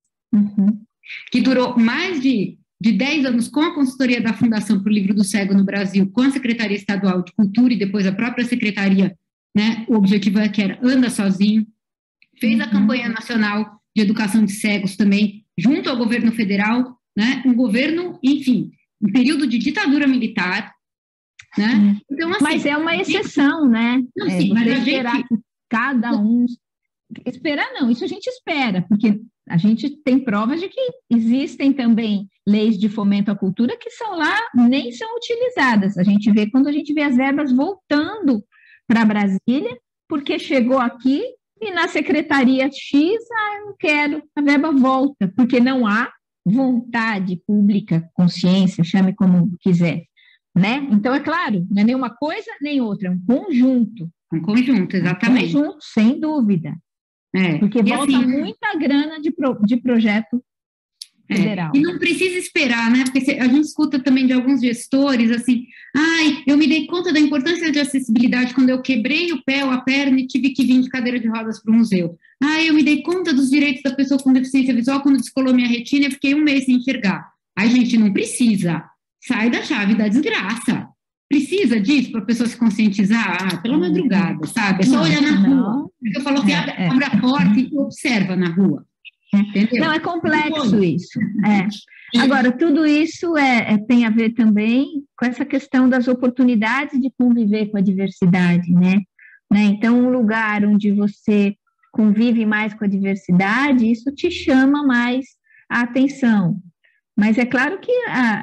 que durou mais de 10 anos com a consultoria da Fundação para o Livro do Cego no Brasil, com a Secretaria Estadual de Cultura e depois a própria Secretaria, né, o objetivo é que era anda sozinho, fez a campanha nacional de educação de cegos também, junto ao governo federal, né, um governo, enfim, um período de ditadura militar, né? Então, assim, mas é uma exceção, né? Não, sim, mas a gente... que cada um... Esperar não, isso a gente espera, porque a gente tem provas de que existem também leis de fomento à cultura que são lá, nem são utilizadas. A gente vê quando a gente vê as verbas voltando para Brasília, porque chegou aqui e na secretaria X, eu não quero, a verba volta, porque não há vontade pública, consciência, chame como quiser, né? Então, é claro, não é nenhuma coisa nem outra, é um conjunto. Um conjunto, exatamente. Um conjunto, sem dúvida. Porque volta assim, muita grana de projeto federal. E não precisa esperar, né? Porque a gente escuta também de alguns gestores assim, eu me dei conta da importância de acessibilidade quando eu quebrei o pé ou a perna e tive que vir de cadeira de rodas para o museu. Eu me dei conta dos direitos da pessoa com deficiência visual quando descolou minha retina e fiquei um mês sem enxergar. Gente, não precisa. Sai da chave da desgraça. Precisa disso para a pessoa se conscientizar? Pela madrugada, sabe? É só olhar na rua. Eu falo assim, abre a porta e observa na rua. Entendeu? Não, é complexo isso. Agora, tudo isso tem a ver também com essa questão das oportunidades de conviver com a diversidade, né? Então, um lugar onde você convive mais com a diversidade, isso te chama mais a atenção. Mas é claro que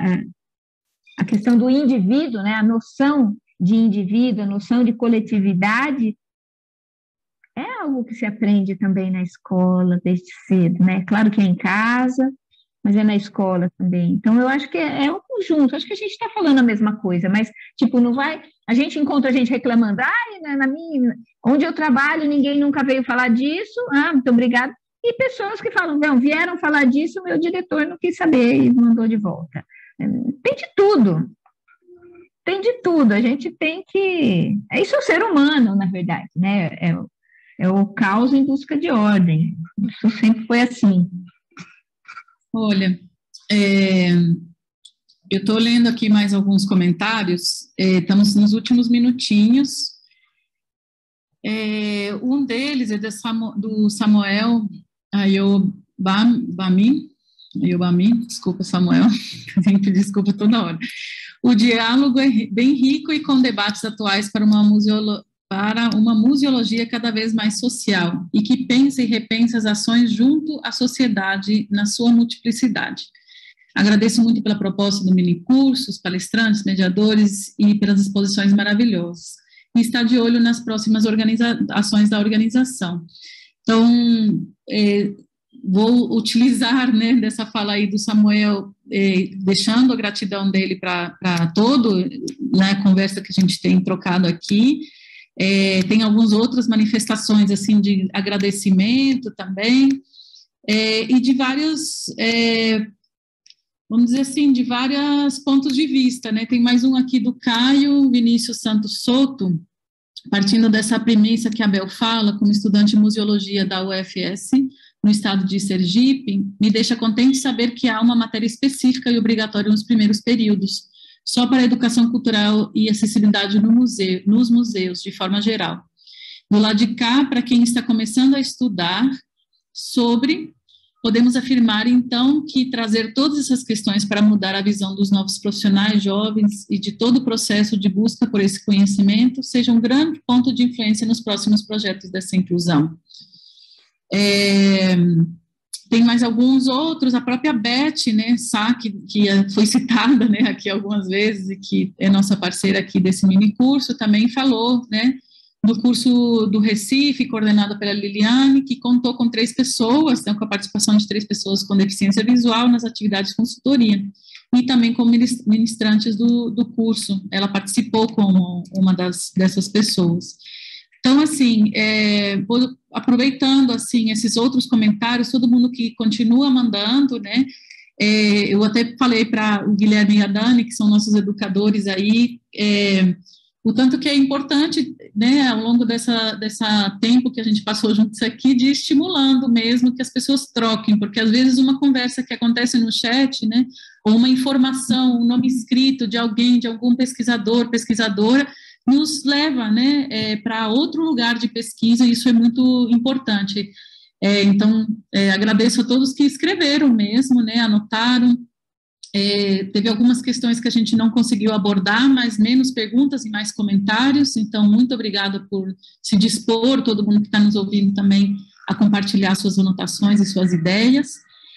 a questão do indivíduo, né, a noção de indivíduo, a noção de coletividade, é algo que se aprende também na escola, desde cedo, né? Claro que é em casa, mas é na escola também. Então, eu acho que é um conjunto, acho que a gente está falando a mesma coisa, mas, tipo, não vai... A gente encontra gente reclamando, onde eu trabalho, ninguém nunca veio falar disso, muito obrigada. E pessoas que falam, não, vieram falar disso, meu diretor não quis saber e mandou de volta. Tem de tudo. Tem de tudo. A gente tem que... Isso é o ser humano, na verdade, né? É o caos em busca de ordem. Isso sempre foi assim. Olha, eu estou lendo aqui mais alguns comentários. Estamos nos últimos minutinhos. Um deles é do Samuel Ayobami, desculpa, Samuel, sempre desculpa toda hora. O diálogo é bem rico e com debates atuais para uma museologia cada vez mais social e que pensa e repensa as ações junto à sociedade na sua multiplicidade. Agradeço muito pela proposta do minicurso, os palestrantes, mediadores e pelas exposições maravilhosas. E está de olho nas próximas ações da organização. Então, vou utilizar, né, dessa fala aí do Samuel, deixando a gratidão dele para todo, né, a conversa que a gente tem trocado aqui. Tem algumas outras manifestações, assim, de agradecimento também, e de vários, vamos dizer assim, de vários pontos de vista, né? Tem mais um aqui do Caio Vinícius Santos Soto, partindo dessa premissa que a Bel fala, como estudante de museologia da UFS, no estado de Sergipe, me deixa contente saber que há uma matéria específica e obrigatória nos primeiros períodos, só para a educação cultural e acessibilidade nos museus, de forma geral. Do lado de cá, para quem está começando a estudar sobre, podemos afirmar, então, que trazer todas essas questões para mudar a visão dos novos profissionais jovens e de todo o processo de busca por esse conhecimento seja um grande ponto de influência nos próximos projetos dessa inclusão. Tem mais alguns outros, a própria Beth, né, Sá, que foi citada, né, aqui algumas vezes, e que é nossa parceira aqui desse mini curso, também falou, né, do curso do Recife, coordenado pela Liliane, que contou com 3 pessoas, então, com a participação de 3 pessoas com deficiência visual nas atividades de consultoria, e também como ministrantes do curso, ela participou como uma dessas pessoas. Então, assim, aproveitando, assim, esses outros comentários, todo mundo que continua mandando, né, eu até falei para o Guilherme e a Dani, que são nossos educadores aí, o tanto que é importante, né, ao longo dessa tempo que a gente passou juntos aqui, de ir estimulando mesmo que as pessoas troquem, porque às vezes uma conversa que acontece no chat, né, ou uma informação, um nome escrito de alguém, de algum pesquisador, pesquisadora, nos leva, né, para outro lugar de pesquisa, e isso é muito importante. Então, agradeço a todos que escreveram mesmo, né, anotaram. Teve algumas questões que a gente não conseguiu abordar, mas menos perguntas e mais comentários, então, muito obrigada por se dispor, todo mundo que está nos ouvindo também, a compartilhar suas anotações e suas ideias.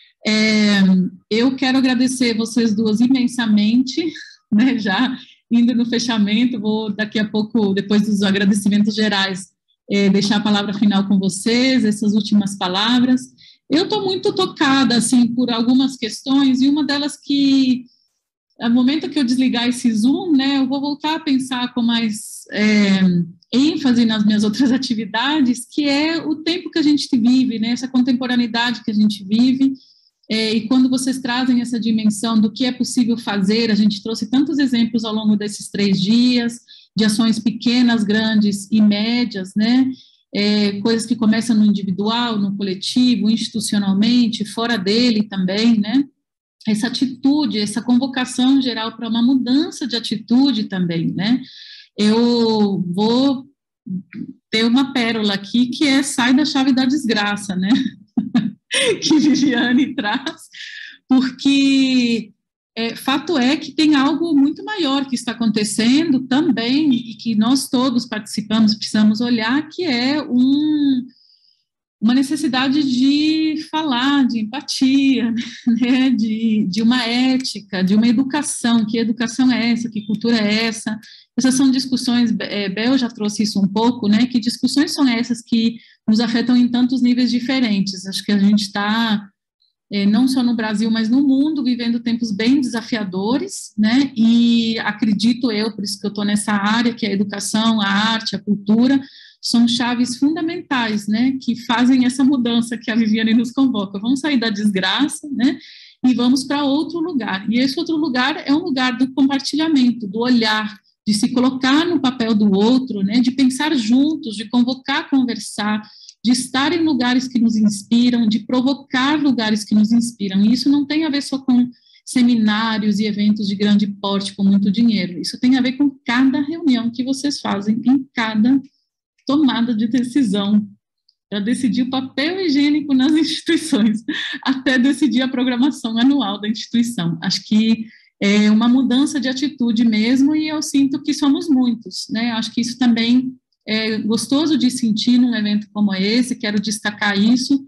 Eu quero agradecer vocês duas imensamente, né, já indo no fechamento, vou daqui a pouco, depois dos agradecimentos gerais, deixar a palavra final com vocês, essas últimas palavras. Eu estou muito tocada, assim, por algumas questões, e uma delas que, no momento que eu desligar esse Zoom, né, eu vou voltar a pensar com mais ênfase nas minhas outras atividades, que é o tempo que a gente vive, né, essa contemporaneidade que a gente vive, e quando vocês trazem essa dimensão do que é possível fazer, a gente trouxe tantos exemplos ao longo desses 3 dias, de ações pequenas, grandes e médias, né, coisas que começam no individual, no coletivo, institucionalmente, fora dele também, né, essa atitude, essa convocação geral para uma mudança de atitude também, né. Eu vou ter uma pérola aqui, que sai da chave da desgraça, né, que Viviane traz, porque fato é que tem algo muito maior que está acontecendo também, e que nós todos participamos, precisamos olhar, que é uma necessidade de falar, de empatia, né, de uma ética, de uma educação. Que educação é essa? Que cultura é essa? Essas são discussões, Bel já trouxe isso um pouco, né, que discussões são essas que nos afetam em tantos níveis diferentes. Acho que a gente está, não só no Brasil, mas no mundo, vivendo tempos bem desafiadores, né, e acredito eu, por isso que eu estou nessa área, que é a educação, a arte, a cultura, são chaves fundamentais, né, que fazem essa mudança que a Viviane nos convoca. Vamos sair da desgraça, né, e vamos para outro lugar. E esse outro lugar é um lugar do compartilhamento, do olhar, de se colocar no papel do outro, né, de pensar juntos, de convocar, conversar, de estar em lugares que nos inspiram, de provocar lugares que nos inspiram. E isso não tem a ver só com seminários e eventos de grande porte com muito dinheiro. Isso tem a ver com cada reunião que vocês fazem, em cada tomada de decisão, para decidir o papel higiênico nas instituições, até decidir a programação anual da instituição. Acho que uma mudança de atitude mesmo, e eu sinto que somos muitos, né? Acho que isso também é gostoso de sentir num evento como esse, quero destacar isso,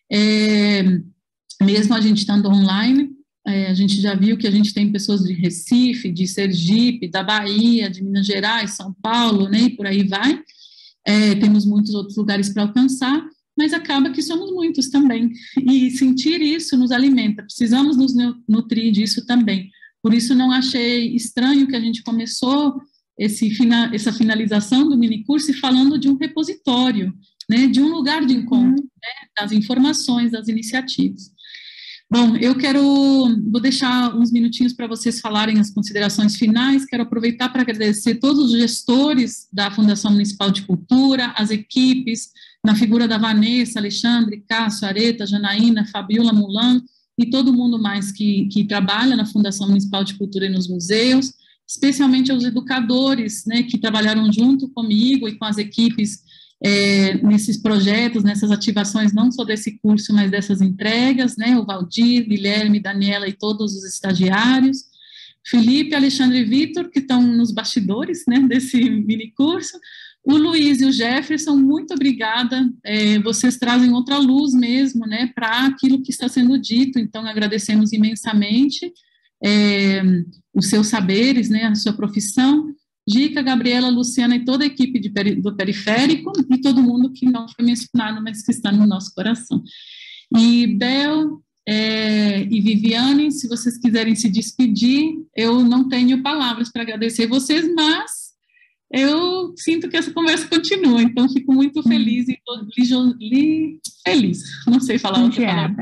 mesmo a gente estando online, a gente já viu que a gente tem pessoas de Recife, de Sergipe, da Bahia, de Minas Gerais, São Paulo, né, e por aí vai, temos muitos outros lugares para alcançar, mas acaba que somos muitos também, e sentir isso nos alimenta, precisamos nos nutrir disso também. Por isso não achei estranho que a gente começou essa finalização do minicurso falando de um repositório, né, de um lugar de encontro, né, das informações, das iniciativas. Bom, vou deixar uns minutinhos para vocês falarem as considerações finais. Quero aproveitar para agradecer todos os gestores da Fundação Municipal de Cultura, as equipes, na figura da Vanessa, Alexandre, Cássio, Areta, Janaína, Fabiola Mulan e todo mundo mais que trabalha na Fundação Municipal de Cultura e nos museus, especialmente aos educadores, né, que trabalharam junto comigo e com as equipes nesses projetos, nessas ativações, não só desse curso, mas dessas entregas, né, o Valdir, Guilherme, Daniela e todos os estagiários, Felipe, Alexandre e Vitor, que estão nos bastidores, né, desse mini curso, o Luiz e o Jefferson, muito obrigada, vocês trazem outra luz mesmo, né, para aquilo que está sendo dito, então agradecemos imensamente os seus saberes, né, a sua profissão. Gica, Gabriela, Luciana e toda a equipe do Periférico e todo mundo que não foi mencionado, mas que está no nosso coração. E Bel e Viviane, se vocês quiserem se despedir, eu não tenho palavras para agradecer vocês, mas eu sinto que essa conversa continua, então fico muito feliz e feliz, não sei falar outra palavra.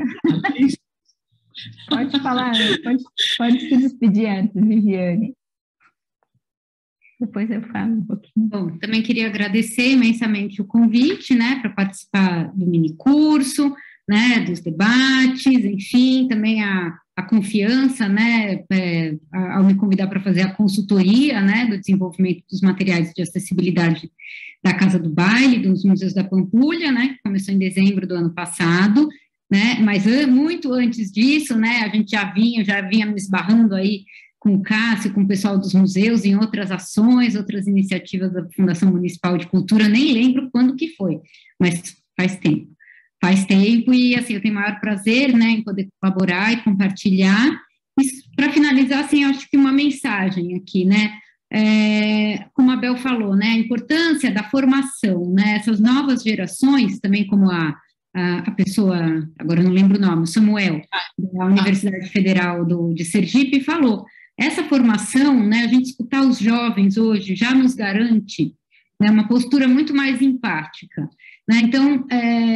Pode falar, pode se despedir antes, Viviane. Depois eu falo um pouquinho. Bom, também queria agradecer imensamente o convite, né, para participar do minicurso, né, dos debates, enfim, também a confiança, né, ao me convidar para fazer a consultoria, né, do desenvolvimento dos materiais de acessibilidade da Casa do Baile, dos Museus da Pampulha, né, que começou em dezembro do ano passado, né, mas muito antes disso, né, a gente já vinha me esbarrando aí com o Cássio, com o pessoal dos museus, em outras ações, outras iniciativas da Fundação Municipal de Cultura, nem lembro quando que foi, mas faz tempo, e assim, eu tenho o maior prazer, né, em poder colaborar e compartilhar. Para finalizar, assim, eu acho que uma mensagem aqui, né, como a Bel falou, né, a importância da formação, né, essas novas gerações, também como a pessoa, agora eu não lembro o nome, Samuel, da Universidade Federal de Sergipe, falou, essa formação, né, a gente escutar os jovens hoje já nos garante, né, uma postura muito mais empática, né, então,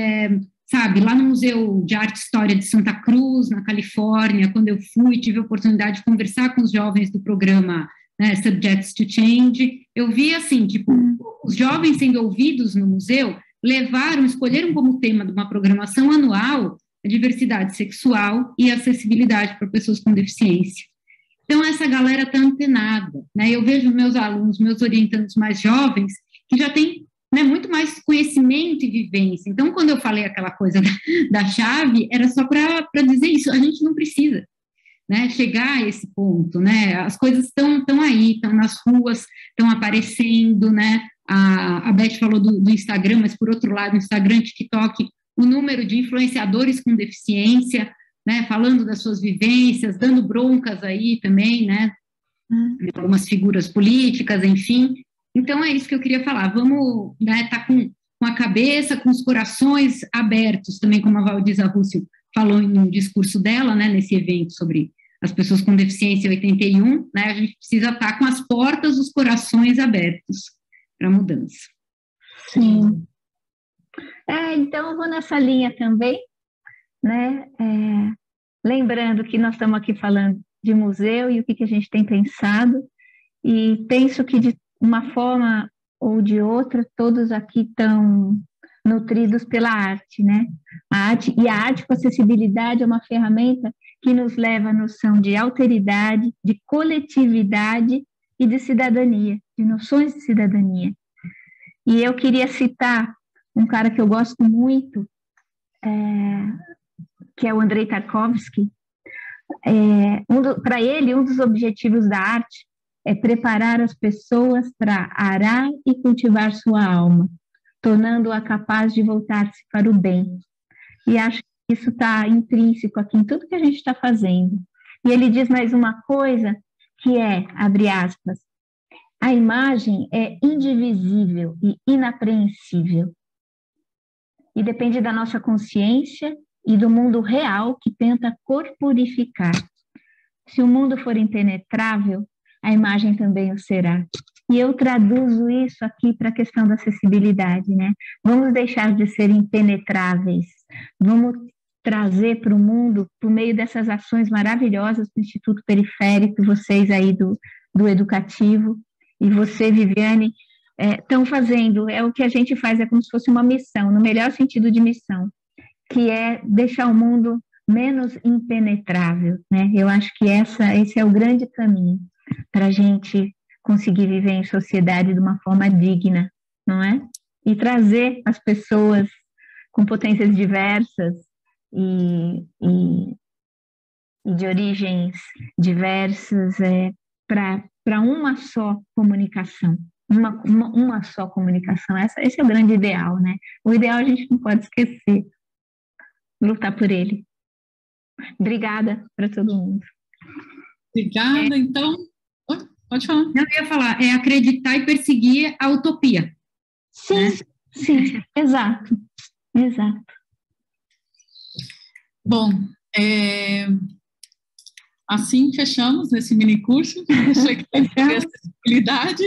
sabe, lá no Museu de Arte e História de Santa Cruz, na Califórnia, quando eu fui, tive a oportunidade de conversar com os jovens do programa, né, Subjects to Change, eu vi assim, tipo, os jovens sendo ouvidos no museu, escolheram como tema de uma programação anual a diversidade sexual e acessibilidade para pessoas com deficiência. Então, essa galera está antenada, né? Eu vejo meus alunos, meus orientandos mais jovens, que já têm, né, muito mais conhecimento e vivência. Então, quando eu falei aquela coisa da chave, era só para dizer isso, a gente não precisa, né, chegar a esse ponto, né? As coisas estão aí, estão nas ruas, estão aparecendo, né? A Beth falou do Instagram, mas, por outro lado, o Instagram, TikTok, o número de influenciadores com deficiência, né, falando das suas vivências, dando broncas aí também, né, algumas figuras políticas, enfim. Então, é isso que eu queria falar. Vamos, né, tá com a cabeça, com os corações abertos, também como a Valdisa Rússio falou no discurso dela, né, nesse evento sobre as pessoas com deficiência 81, né, a gente precisa estar com as portas dos corações abertos para a mudança. Sim. Então, eu vou nessa linha também, né? Lembrando que nós estamos aqui falando de museu e o que a gente tem pensado, e penso que de uma forma ou de outra, todos aqui estão nutridos pela arte, né? A arte com acessibilidade é uma ferramenta que nos leva à noção de alteridade, de coletividade e de cidadania, de noções de cidadania. E eu queria citar um cara que eu gosto muito, que é o Andrei Tarkovsky, para ele, um dos objetivos da arte é preparar as pessoas para arar e cultivar sua alma, tornando-a capaz de voltar-se para o bem. E acho que isso está intrínseco aqui em tudo que a gente está fazendo. E ele diz mais uma coisa, que é, abre aspas, a imagem é indivisível e inapreensível. E depende da nossa consciência e do mundo real que tenta corporificar. Se o mundo for impenetrável, a imagem também o será. E eu traduzo isso aqui para a questão da acessibilidade, né? Vamos deixar de ser impenetráveis, vamos trazer para o mundo, por meio dessas ações maravilhosas do Instituto Periférico, vocês aí do Educativo, e você, Viviane, estão fazendo, é o que a gente faz, é como se fosse uma missão, no melhor sentido de missão, que é deixar o mundo menos impenetrável, né? Eu acho que esse é o grande caminho para a gente conseguir viver em sociedade de uma forma digna, não é? E trazer as pessoas com potências diversas e de origens diversas para uma só comunicação. Uma só comunicação. Esse é o grande ideal, né? O ideal a gente não pode esquecer. Lutar por ele. Obrigada para todo mundo. Obrigada, então. Pode falar. Eu ia falar, é acreditar e perseguir a utopia. Sim, né? Sim, exato. Bom, assim fechamos esse mini curso de acessibilidade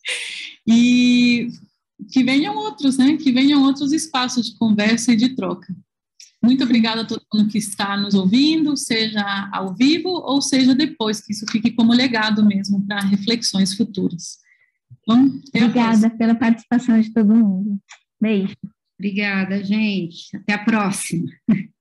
e que venham outros, né? Que venham outros espaços de conversa e de troca. Muito obrigada a todo mundo que está nos ouvindo, seja ao vivo ou seja depois, que isso fique como legado mesmo para reflexões futuras. Então, obrigada pela participação de todo mundo. Beijo. Obrigada, gente. Até a próxima.